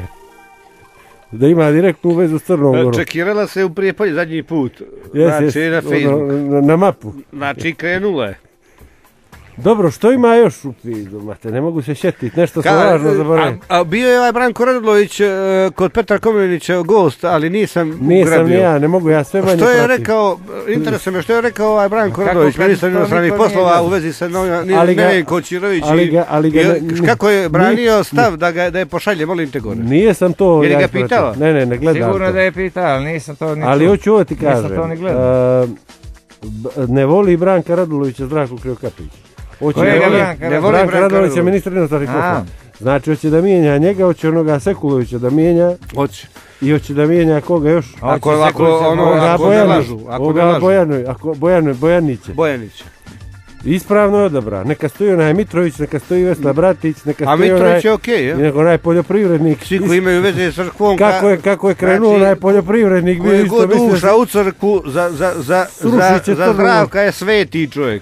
Da ima direktnu vezu s Crnom Gorom. Čekirala se u Prijepolju zadnji put. Jes, Znači jes, na ono, Facebook. na, na mapu. Znači krenula je. Dobro, što ima još u pidu, mate, ne mogu se sjetiti, nešto sam Ka- važno zaboravio. A, a bio je ovaj Branko Radulović e, kod Petra Komlenića gost, ali nisam Nisam ni ugrabio. ja, ne mogu, ja sve manje Što je pratim. rekao, interesuje me, što je rekao ovaj Branko Kako Radulović, kad ministar to inostranih niko nije poslova gledao? u vezi sa novim Ali ga- Nevenko Čirović ali i, ga- ali ga i ne- kako je branio ni- stav da, ga, da je pošalje, molim te gore. Nije sam to... Je li ja ga ispratio. pitao? Ne, ne, ne gledam Sigurno to. da je pitao, ali nisam to ni Ali čuo. hoću ovo ti Nisam kažem. to ni gledao. e, b- ne voli Branka Radulovića Zdravko Krivokapić. Hoće Kojega da voli- Branka ne voli Branka Branka Radulovića, Radulovića. ministar inostranih A. poslova. Znači, hoće da mijenja njega, hoće onoga Sekulovića da mijenja Hoće. i hoće da mijenja koga još? Ako, Hoće ako, Sekulića ono, Bojanića. ako ne Bojanić, lažu, ako ne ovoga lažu. Bojanu, ako Bojanu, Bojaniće. Bojanić. Ispravno je odabra. Neka stoji onaj Mitrović, neka stoji Vesna Bratić, neka A stoji onaj, Mitrović je okej, i je? nego onaj poljoprivrednik. Svi koji imaju veze s crkvom, Kako je, kako je krenuo Znači, onaj poljoprivrednik, bio koji isto god mislio uša u crkvu, za, za, za, za, Srušit će za to Zdravka je sveti čovjek.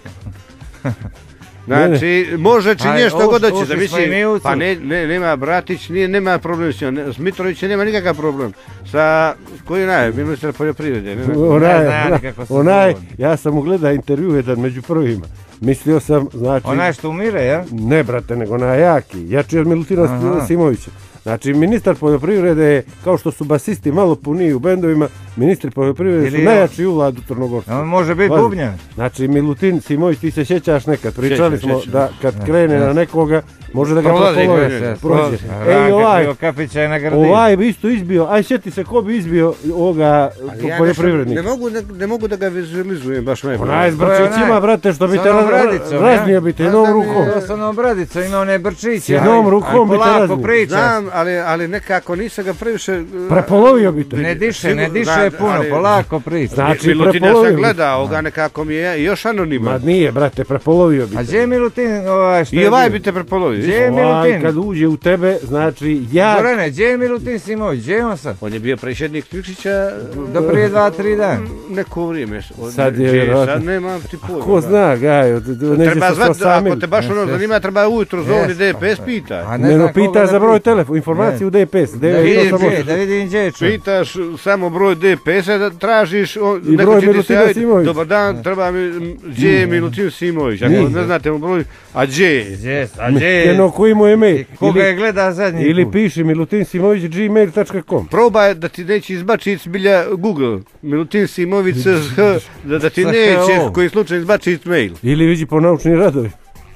Znači, može čini Aj, što god uš- hoće, ušli da smo i mi u misli, pa crkvu. ne, ne, nema Bratić, nije, nema problem s njom, ne- s Mitrovićem nema nikakav problem. Sa, koji naj, ministar poljoprivrede, ne, ne. onaj, Ne zna nikako se onaj, zove. ja sam ugledao intervju jedan među prvima. Mislio sam, znači, Onaj što umire, ja? ne brate, nego onaj jaki, jači od Milutina Aha. Simovića. Znači, ministar poljoprivrede je, kao što su basisti malo puniji u bendovima, ministri poljoprivrede su Ili- najjači u vladu Crnogorcu. On može biti Vazi. bubnjan. Znači, Milutin Simović, ti se sjećaš nekad, pričali Sjećam, smo sjećam. da kad krene na nekoga, može da ga Prolazi, prepolovi, ne, ne, prođe. Ranka E, i ovaj, Krivokapića je nagradio. ovaj bi isto izbio, aj sjeti se ko bi izbio ovoga Ali ja poljoprivrednika. Ne mogu, ne, ne mogu da ga vizualizujem baš najbolje. Onaj s To je brčićima, onaj- brate, što bi s te onom ra- bradicom, raznio ja? bi te Pa jednom da mi- rukom. To sa onom bradicom, ima one brčiće. S jednom aj- rukom aj bi te polako raznio. priča. Znam, ali, ali nekako nisam ga previše... e, Prepolovio bi te. Ne diše, ne Sigurno, diše zna- puno, ali- polako priča. Znači, Milutina prepolovio sam bi. gledao, ga nekako mi je još Ma anoniman. nije, brate, prepolovio bi A te. gdje je Milutin, ovaj što I je ovaj bio? bi te prepolovio. Gdje je Ovaj, Milutin? kad uđe u tebe, znači, ja... Gorane, gdje je Milutin Simović, gdje je on sad? On je bio predsjednik Nikšića Do prije dva, tri dana. neko vrijeme. Od- Sad je gdje vjerojatno. Sad nemam ti pojma. Ko zna, Gajo, d- d- neće Treba se zvati, sami. ako te baš ono Jes, jes. zanima, treba ujutro zovni Jes, D P S pa- pita. A Ne, no, zna koga pita da za broj pita. telefona, informaciju D P S, Da devet vidi osam gdje, osam. da vidi gdje je čovjek. Pitaš samo broj D P S-a da tražiš, on, I neko broj će ti se Milutina javiti, Simović. dobar dan, treba mi, m, gdje je Milutin Simović, ako Nije. ne znate mu broj, a gdje je? Gdje, a gdje je? Jedno koji mu je mail. I koga Ili, je gleda zadnji ili put? piši milutin simović gmail tačka com. Probaj da ti neće izbačiti zbilja Google, Milutin Simović s H, da, da ti Sa neće H O. koji slučaj izbačiti mail. Ili viđi po naučni radovi.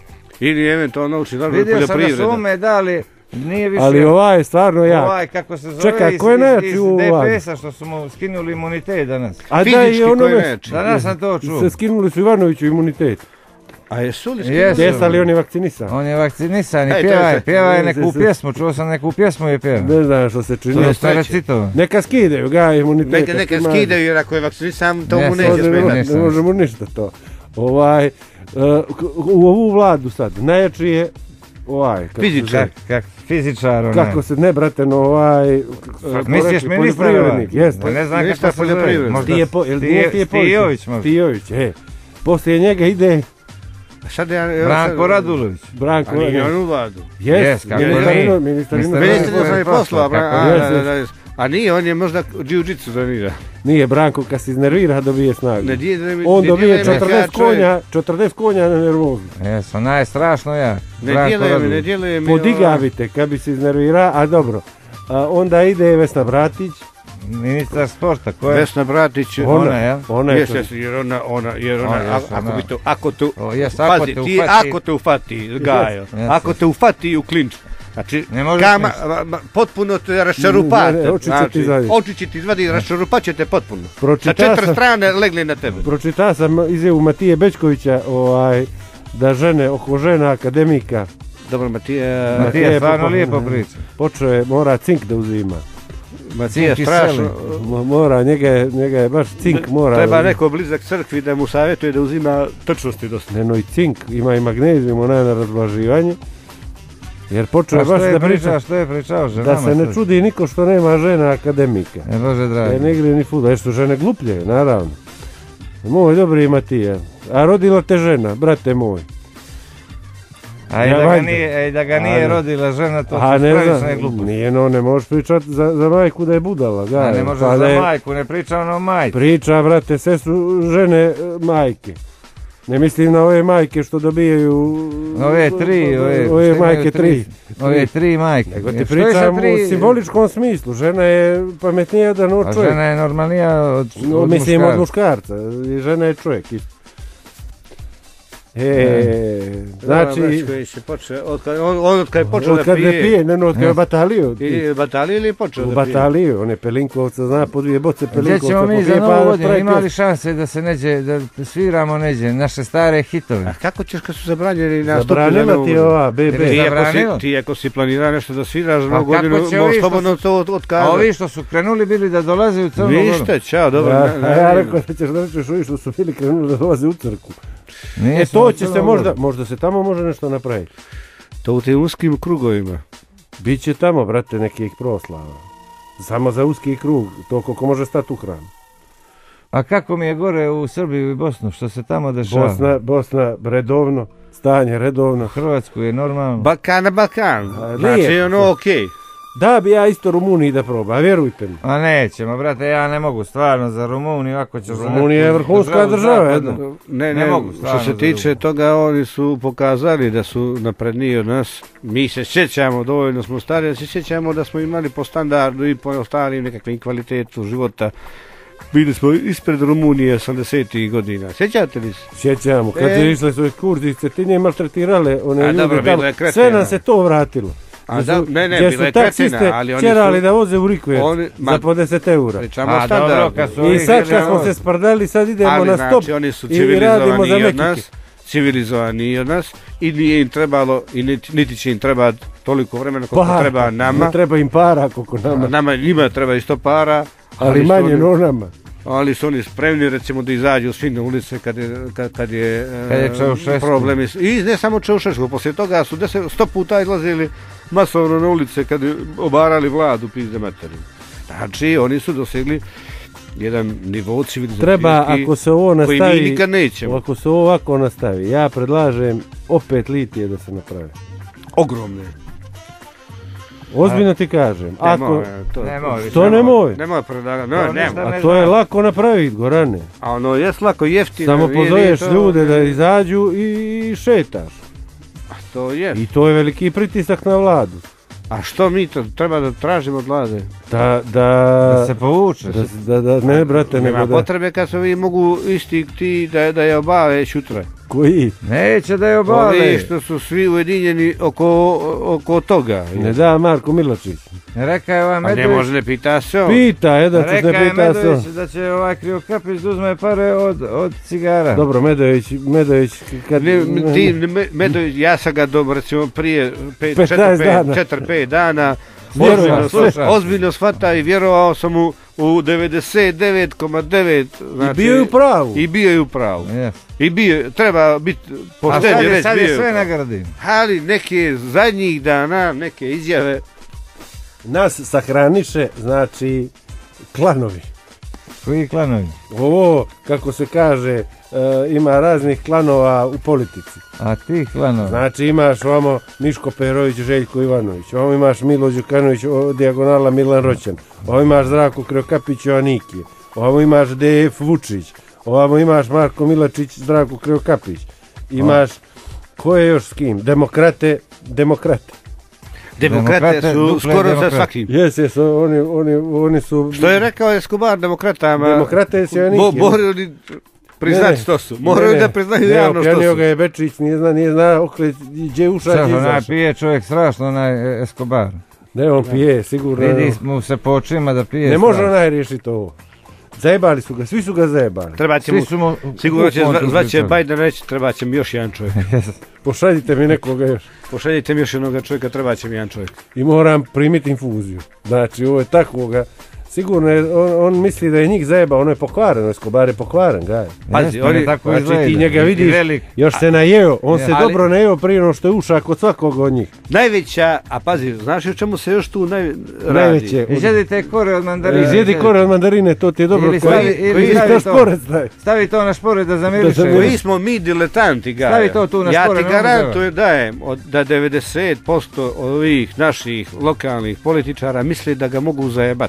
Ili eventualno nauči razvoj Vidio sam da su poljoprivreda. ome dali, nije više... Ali ovaj je stvarno jak. Ovaj, kako se zove, Čekaj, iz, ko je iz, najjači iz u Vladi? D P S-a što su mu skinuli imunitet danas. A da Fizički i koji onome neće. Danas sam to čuo. se skinuli su Ivanoviću imunitet. A jesu li Jesu. skinuli? Jeste li on je vakcinisan? On je vakcinisan i Ej, to je pjeva je, sad- pjeva je ne, neku se- pjesmu, čuo sam neku pjesmu je pjeva. Ne znam što se čini. To je šta će? recitovan. Neka skidaju ga imunitet. Neka, neka skidaju jer ako je vakcinisan, to mu Ne, neće sad Ne, smetati. ne, ne možemo ništa to. Ovaj, e, k- u ovu vladu sad, najjači je ovaj, kako, Fizičar. Kak, kak fizičar onaj. kako se ne brate no ovaj, kako Misliš reći, ministar poljoprivrednik, ovaj? jeste. Pa ne znam Ministar kako se zove. poljoprivrede. Možda Stije po, jel Stije- nije Stijepović? Stijović možda. Stijović, e. Poslije njega ide Sad ja, ja Branko sad- Radulović. Branko. A nije on u vladu. Jes, Jes, kako ministar nije. ino- ministar Ministar ino- Ministar Branko je inostranih prošlo, poslova, kako Bra- a, je. da, da, da. A nije, on je možda jiu-jitsu trenira. Nije Branko, kad se iznervira dobije snagu. Ne dije, ne, On ne dobije djeluje mi četrdeset ja čovjek. konja, četrdeset konja na nervozu. Jes, ona je strašno jak. Ne Branko djeluje mi, ne Radulović. djeluje mi. Podigavite kad bi se iznervira, a dobro. A onda ide Vesna Bratić. Ministar sporta, ko ovaj, je? Vesna Bratić. Ona, Ona, jel? ona je Jes, to- jes, jer ona, ona, jer ona, O, jes, a- ako ona. bi to, ako te, O, jes, ako pazi, te ti, ufati- ako te ufati, Gajo, Jes, ako jes. te ufati u klinču, znači, Ne možeš kama, ništa. ma- ma- potpuno te raščarupa, Ne, ne, oči će ti znači, izvaditi. oči će ti izvadi, raščarupat će te potpuno. Sa Pročita četiri sam- strane legli na tebe. Pročitao sam izjavu Matije Bečkovića ovaj, da žene oko žena akademika Dobro, Matija, Matija lijepo stvarno po- lijepo priča. počeo je, mora cink da uzima. Matija Cink i strašno. seli. Mo- Mora, njega, je- njega je baš cink mora. Treba neko blizak crkvi da mu savjetuje da uzima točnosti dosta. Ne, no i cink, ima i magnezijum, ona je na razblaživanje. Jer počeo A je što baš je da pričao, priča, što je pričao ženama? da se ne sad? čudi niko što nema žena akademika. E, Bože Da dragi. ne igre ni fuda, jer su žene gluplje, naravno. Moj dobri Matija. A rodila te žena, brate moj. A i Ja, da ga valjda. nije, e, da ga nije A, ne. rodila žena, to A su ne stravične znam, gluposti. nije no, ne možeš pričati za, za majku da je budala. A Gajo, ne može pa za da je- majku, ne priča ono o majci. Priča, brate, sve su žene e, majke. Ne mislim na ove majke što dobijaju... Ove tri, ove, ove što majke imaju tri. Ove tri majke. Nego ti Što je sa pričam tri- u simboličkom smislu. Žena je pametnija da no A čovjek. žena je normalnija od, No, od mislim od muškarca. muškarca. I žena je čovjek. isto. E, znači... Znači, se počeo, od kad, on, on od kad je počeo Od da kad ne pije, pije, ne, no, od kad je Ne. bataliju. ili bataliju ili je počeo U da pije? bataliju, on je Pelinkovca, zna po dvije boce Gdje Pelinkovca. ćemo mi popije, za pa novu godinu, traje ima li pjesma. šanse da se neđe, da sviramo neđe, naše stare hitove? A kako ćeš kad su zabranjeni nastupi za Zabranila novu ti godinu? ova, be, Jer be. Ti ako, Zabranilo? si, ti ako si planirao nešto da sviraš za Pa novu kako godinu, će možeš ovi što slobodno su- to A otkazati. ovi što su krenuli bili da dolaze u Crnu Goru. Ništa, čao, dobro. Ja, na- a ja na- rekao da ćeš da rečeš ovi što su bili krenuli da dolaze u crku. Nije E smo to u će Crnu se Goru. možda, možda se tamo može nešto napraviti. To u tim uskim krugovima. Biće tamo, brate, nekih proslava. Samo za uski krug, to koliko može stati u hram. A kako mi je gore u Srbiju i Bosnu, što se tamo dešava? Bosna, Bosna redovno, stanje redovno. Hrvatsku je normalno. Balkan na Balkan. A, Znači lijepo. ono okej. Da bi ja isto Rumuniji da probam, a vjerujte mi. A nećemo, brate, ja ne mogu stvarno za Rumuniju, ako ćeš za Rumunija je neku vrhunska država, zapadnu. jedna. Ne, Ne ne, mogu, što stvarno se za tiče drugo. toga, oni su pokazali da su napredniji od nas. Mi se sjećamo, dovoljno smo stari, da se sjećamo da smo imali po standardu i po ostalim nekakvim kvalitetu života. Bili smo ispred Rumunije osamdesetih godina. Sjećate li se? Sjećamo, kad E. je išle svoje kurzice, ti nije maltretirale one A ljude dobro, tamo. bilo je kretina. Sve nam se to vratilo. A Gdje da, su- ne, ne, gdje bilo su je kretina, taksiste ali oni tjerali su... da voze u Rikvijec Oni- ma- za po deset eura. Pričamo o A dobro, standardu. kad su I ovi sad kad bili smo ovo- se sprdali, sad idemo Ali na znači stop oni su i radimo civilizovaniji za od Mekike. nas, civilizovaniji od nas i nije im trebalo i niti, niti će im trebati toliko vremena koliko Pa, treba nama. ne treba im para koliko A nama, nama njima treba isto para, ali su manje oni- no nama. ali su oni spremni recimo da izađu svi na ulice kad je, kad, kad je, e, Kad je Ceausescu. problemi. I ne samo Ceausescu, poslije toga su deset, sto puta izlazili masovno na ulice kad je obarali vladu pizde materinu. Znači oni su dosegli jedan nivo civilizacijski Treba, ako se ovo koji mi nastavi, nikad nećemo. ako se ovo ovako nastavi, ja predlažem opet litije da se napravi. Ogromne. Ozbiljno ti kažem. Ako, Nemoj, to, Nemoj, to nemoj. Nemoj predlagati, To no, ništa nemoj. ne A to je znam. lako napraviti, Gorane. A ono je lako jeftino. Samo nije- nije pozoveš to- ljude da izađu i šetaš. A to je. I to je veliki pritisak na vladu. A što mi to treba da tražimo od vlade? Da, da, Da se povuče. da, da, da ne, brate, Nema nego da, potrebe kad se vi mogu isti ti da, da je obave šutra. koji Neće da je Ovi obale. što su svi ujedinjeni oko, oko toga. ne da Marko Milačić. Rekao je ovaj A ne Medović, može ne pita se on. Pita, jedan se rekao ne je pita se. Medović da će ovaj Krivokapić da uzme pare od, od cigara. Dobro, Medović, Medović, kad... Ne, ti, me, Medović, ja sam ga dobro, recimo prije petnaest dana. četiri pet dana Vjerovao, ozbiljno, slušaj. ozbiljno shvata i vjerovao sam mu u devedeset devet zarez devet. I bio je u pravu. I bio je u pravu. Yes. I bio je, treba biti A pošten sad i je, reći sad bio je je u sve pravu. nagradim. Ali neke zadnjih dana, neke izjave, Nas sahraniše, znači, klanovi. Koji klanovi? Ovo, kako se kaže, e, ima raznih klanova u politici. A ti klanovi? Znači imaš ovamo Miško Perović, Željko Ivanović, ovamo imaš Milo Đukanović, o, dijagonala Milan Roćan, ovamo imaš Zdravko Krivokapić, Joannikije, ovamo imaš D F Vučić, ovamo imaš Marko Milačić, Zdravko Krivokapić, imaš, ko je još s kim? Demokrate, demokrate. demokrate Demokrate, su duple skoro sa demokrate. svakim. Jes, jes, oni, oni, oni su... Što je rekao Escobar demokratama? Demokrate su Mo, Joannikije. moraju li priznati što su? Moraju Ne, ne. da priznaju Ne, javno što opjanio su. ga je Bečić, nije zna, nije zna okle, gdje uša, Sad gdje onaj izašao. pije čovjek strašno, onaj Escobar. Ne, on pije, sigurno. Vidi mu se po očima da pije Ne može strašno. onaj riješiti ovo. Zajebali su ga, svi su ga zajebali. Treba će Svi mu, su mu... sigurno će, u zva, kontu zvaće pričali. Biden reći, treba će mi još jedan čovjek. Pošaljite mi nekoga još. Pošaljite mi još jednog čovjeka, treba će mi jedan čovjek. I moram primiti infuziju. Znači, ovo je takvoga. Sigurno je, on, on misli da je njih zajebao, ono je pokvaren, Escobar je pokvaren, gaj. Pazi, Jeste, oni- ne tako Znači izgleda. ti njega I vidiš, velik. još se najeo, on Ja. se Ali- dobro najeo prije no što je ušao kod svakog od njih. Najveća, a pazi, znaš o čemu se još tu naj, radi? Najveće. Izjedite kore od mandarina. Izjedi kore od mandarine, to ti je dobro. Ili koji- stavi- ili koji stavi isto to. šporet stavi. Stavi to na špore da zamiriše. Da zamiriše. Mi smo mi diletanti, Gaja. Stavi to tu na Ja špore, ti ne mogu garantujem dajem od, da devedeset posto ovih naših lokalnih političara misle da ga mogu zajebati nešto. Pa i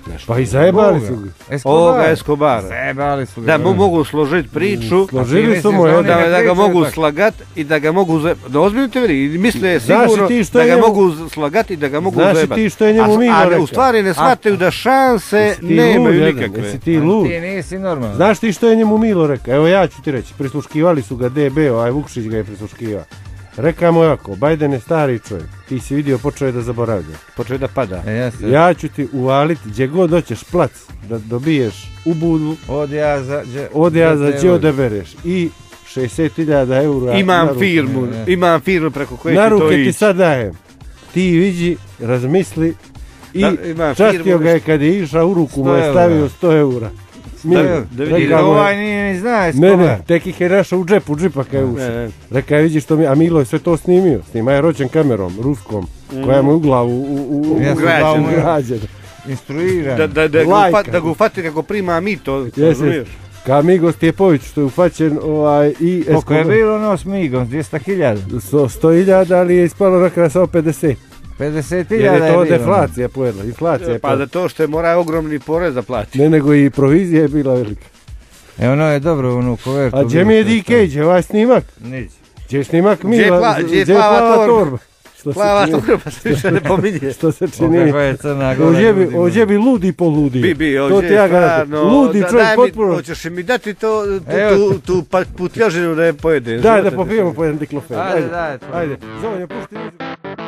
zajebali su ga. Ovoga Escobara. Zajebali su ga. Da mu mogu složiti priču, Složili su mu, misliš da evo, oni da, ne da ga pričaju mogu tako? slagat i da ga mogu za... Da ozbiljno te veri, misle Znaš sigurno ti što da je ga njemu- mogu slagati i da ga mogu Znaš li zajebati. ti što je njemu A- Milo a, rekao? u stvari ne shvataju da šanse Jesi ti lud, nemaju jedan? nikakve. Jesi ti lud? Ti nisi normalan. Znaš ti što je njemu Milo rekao? Evo ja ću ti reći, prisluškivali su ga D B, ovaj Vukšić ga je prisluškivao. Rekao mu ovako, Biden je stari čovjek, ti si vidio počeo je da zaboravlja. Počeo da pada. E, jeste. Ja ću ti uvaliti gdje god hoćeš plac da dobiješ u budu, Od ja za... Dje, od ja za te gdje ovdje. odabereš i šezdeset hiljada eura na Imam ruke. firmu, Ne, ne. imam firmu preko koje Na ću to ruke ti ići. sad dajem. Ti viđi, razmisli i Da, imam častio firmu. ga je kad je išao u ruku mu je sto stavio eura. sto eura. Milo, da vidi, Jer rekao mu je- ovaj nije ni zna Ne, Escobar. ne, tek ih je našao u džepu, džipa kad je Ne, ušao. ne. Rekao je, vidi što mi, a Milo je sve to snimio. Snima je rođen kamerom, ruskom, koja mu je u glavu, u, u, u, Jesu, Ugrađena. glavu glavu mu je ugrađena. Instruiran. Da, da, da, ga Lajka. ufati, da ga ufati kako prima mito, Jesi. razumiješ? Ka Migo Stjepović što je ufaćen ovaj, i Koliko je Escobar. bilo ono s migom? dvjesto hiljada. Sto- sto hiljada, ali je ispalo na kraju samo pedeset. pedeset Jer hiljada je to bilo. deflacija pojela, inflacija je Pa pojela. za to što je mora ogromni porez da plati. Ne, nego i provizija je bila velika. E ono je dobro u kuvertu. A gdje mi je D K, gdje je ovaj snimak? Nić. Gdje je snimak Gdje je Mila? pla- gdje je gdje je plava plava torba? torba? Što se Plava čini- torba se više ne pominje. Što se O, čini? kakva je crna gora. Ovdje bi, ljudima. ovdje bi ludi poludi. Bi, bi, To ovdje ti ja je garantujem. stvarno, Ludi da, čovjek daj mi, potpuno. hoćeš mi dati to, tu, Evo tu, tu pa, putljažinu da je pojedeš. Daj da popijemo po jedan diklofen. Ajde, daj. Ajde. Zovem je, pušti muziku.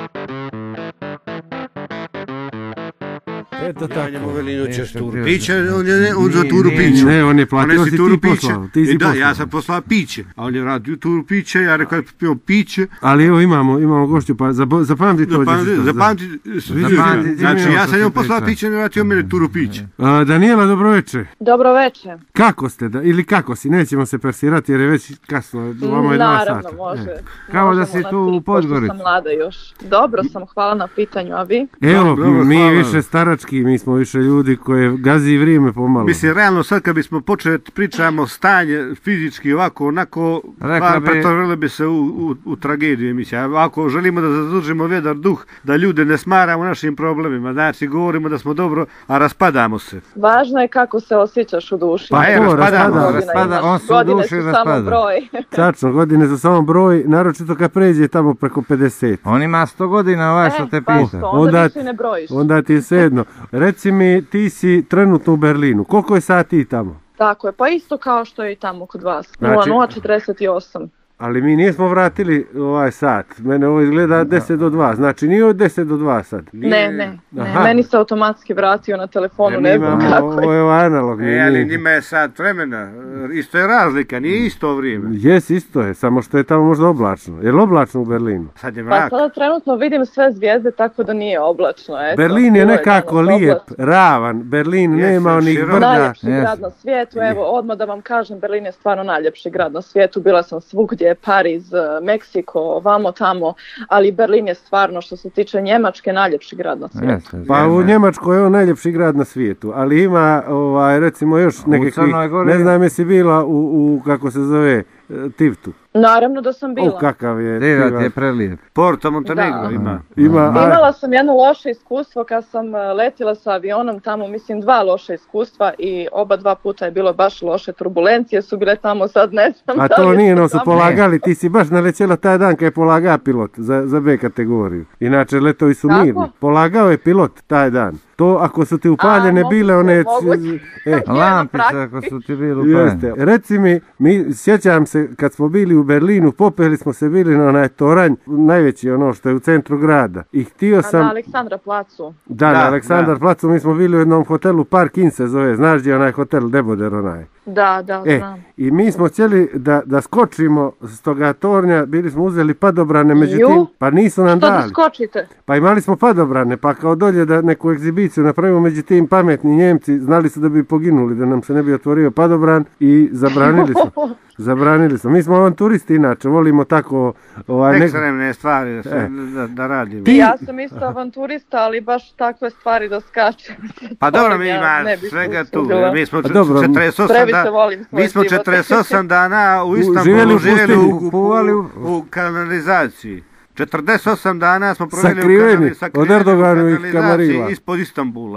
Eto Ja tako. njemu veli noćeš Nisam turu bio piće, za- on, je, on za Nije, turu nije. piće. Ne, on je On platio, je si turu ti poslao. Ti si I da, poslao. ja sam poslao piće, a on je radio turu piće, ja rekao pio piće. Ali evo imamo, imamo gošću, pa zabo- zapamti to. Zapamti, Đeđić, to, zapamti, Zapamti, znači Đeđić, ja to sam njemu ti poslao priča. piće, on je vratio mene turu piće. A, Daniela, dobro večer. Dobro večer. Kako ste, da, ili kako si, nećemo se persirati jer je već kasno, vama je dva Naravno, sata. može. E. Kao da Možemo si na tu ti, u Podgorici. pošto sam mlada još. Dobro sam, hvala na pitanju, a vi? Evo, Dobro, mi hvala. više starački, mi smo više ljudi koje gazi vrijeme pomalo. Mislim, realno sad kad bismo počeli pričamo stanje fizički ovako, onako, Rekla pa, bi- pretvorili bi se u, u, u tragediju emisija. Ako želimo da zadržimo vjedar duh, da ljude ne smaramo našim problemima, znači govorimo da smo dobro, a raspadamo se. Važno je kako se osjećaš u duši. Pa e, to, raspadamo, raspada, Godina raspada, imaš, on se u godine duši su samo raspada. broj. Tačno, godine su samo broj, naročito kad pređe tamo preko pedeset. On ima sto godina ovaj što te E, pa pita. što, onda, Onda- više ne brojiš. Onda ti je sedno. Reci mi, ti si trenutno u Berlinu, koliko je sati tamo? Tako je, pa isto kao što je i tamo kod vas. Znači- nula nula četrdeset osam. Ali mi nismo vratili ovaj sat, mene ovo izgleda deset do dva, znači nije od deset do dva sad. Ne, ne, ne. Aha. Meni se automatski vratio na telefonu, Jer ne mi znam imamo kako Ovo je. je ovaj analogni. E, ali nije- njima je sad vremena, isto je razlika, nije isto vrijeme. Jes, isto je, samo što je tamo možda oblačno. Je li oblačno u Berlinu? Sad je Pa mrak. sada trenutno vidim sve zvijezde, tako da nije oblačno. Eto. Berlin je Bilo nekako danas lijep, oblačno. ravan, Berlin Jeste, nema onih širok. brda. Najljepši Jeste. grad na svijetu, evo odmah da vam kažem, Berlin je stvarno najljepši grad na svijetu, bila sam svugdje, Pariz, Meksiko, vamo tamo, ali Berlin je stvarno što se tiče Njemačke najljepši grad na svijetu. Jeste, Pa u jeste. Njemačkoj je on najljepši grad na svijetu, ali ima ovaj, recimo još nekakvi, Crnoj Gori- ne znam jesi bila u, u kako se zove, e, Tivtu. Naravno da sam bila. O, kakav je Divat Tivat. je prelijep. Porto Montenegro Da. ima. Ima, a- Imala sam jedno loše iskustvo kad sam e, letila sa avionom tamo, mislim dva loše iskustva i oba dva puta je bilo baš loše, turbulencije su bile tamo, sad ne znam a da li to je nije, no su tamo. polagali, ti si baš naletjela taj dan kad je polagao pilot za, za B kategoriju. Inače letovi su Kako? mirni. Polagao je pilot taj dan. To ako su ti upaljene A, bile moguće, one... moguće. E, Jedna Lampice praksa. ako su ti bili upaljene. jeste. Reci mi, mi sjećam se kad smo bili u Berlinu, popeli smo se bili na onaj toranj, najveći ono što je u centru grada. I htio A sam... na Aleksandra placu. Da, na Da, Aleksandar da. placu, mi smo bili u jednom hotelu, Park Inn se zove, znaš gdje je onaj hotel Deboder onaj. Da, da, E, znam. i mi smo htjeli da, da skočimo s toga tornja, bili smo uzeli padobrane, međutim, Ju. pa nisu nam Što da dali. skočite? Pa imali smo padobrane, pa kao dolje da neku egzibiciju napravimo, međutim pametni Njemci znali su da bi poginuli, da nam se ne bi otvorio padobran i zabranili su. Zabranili su. Mi smo avanturisti inače, volimo tako... Ovaj, nek- Ekstremne stvari da, se, E. da, da radimo. Ti- Ja sam isto avanturista, ali baš takve stvari da skačem. Pa dobro, mi Ja ima ne bi svega tu. usudila. Mi smo Pa dobro, četrdeset osam previše da- volim svoj mi smo život. četrdeset osam dana u živjeli Istanbulu u živjeli u, pustinji, u, puvali u- u, u kanalizaciji. četrdeset osam dana smo proveli Sakriveni u kanali- od sakriveni u Erdoganovih kanalizaciji kamarila. ispod Istanbula.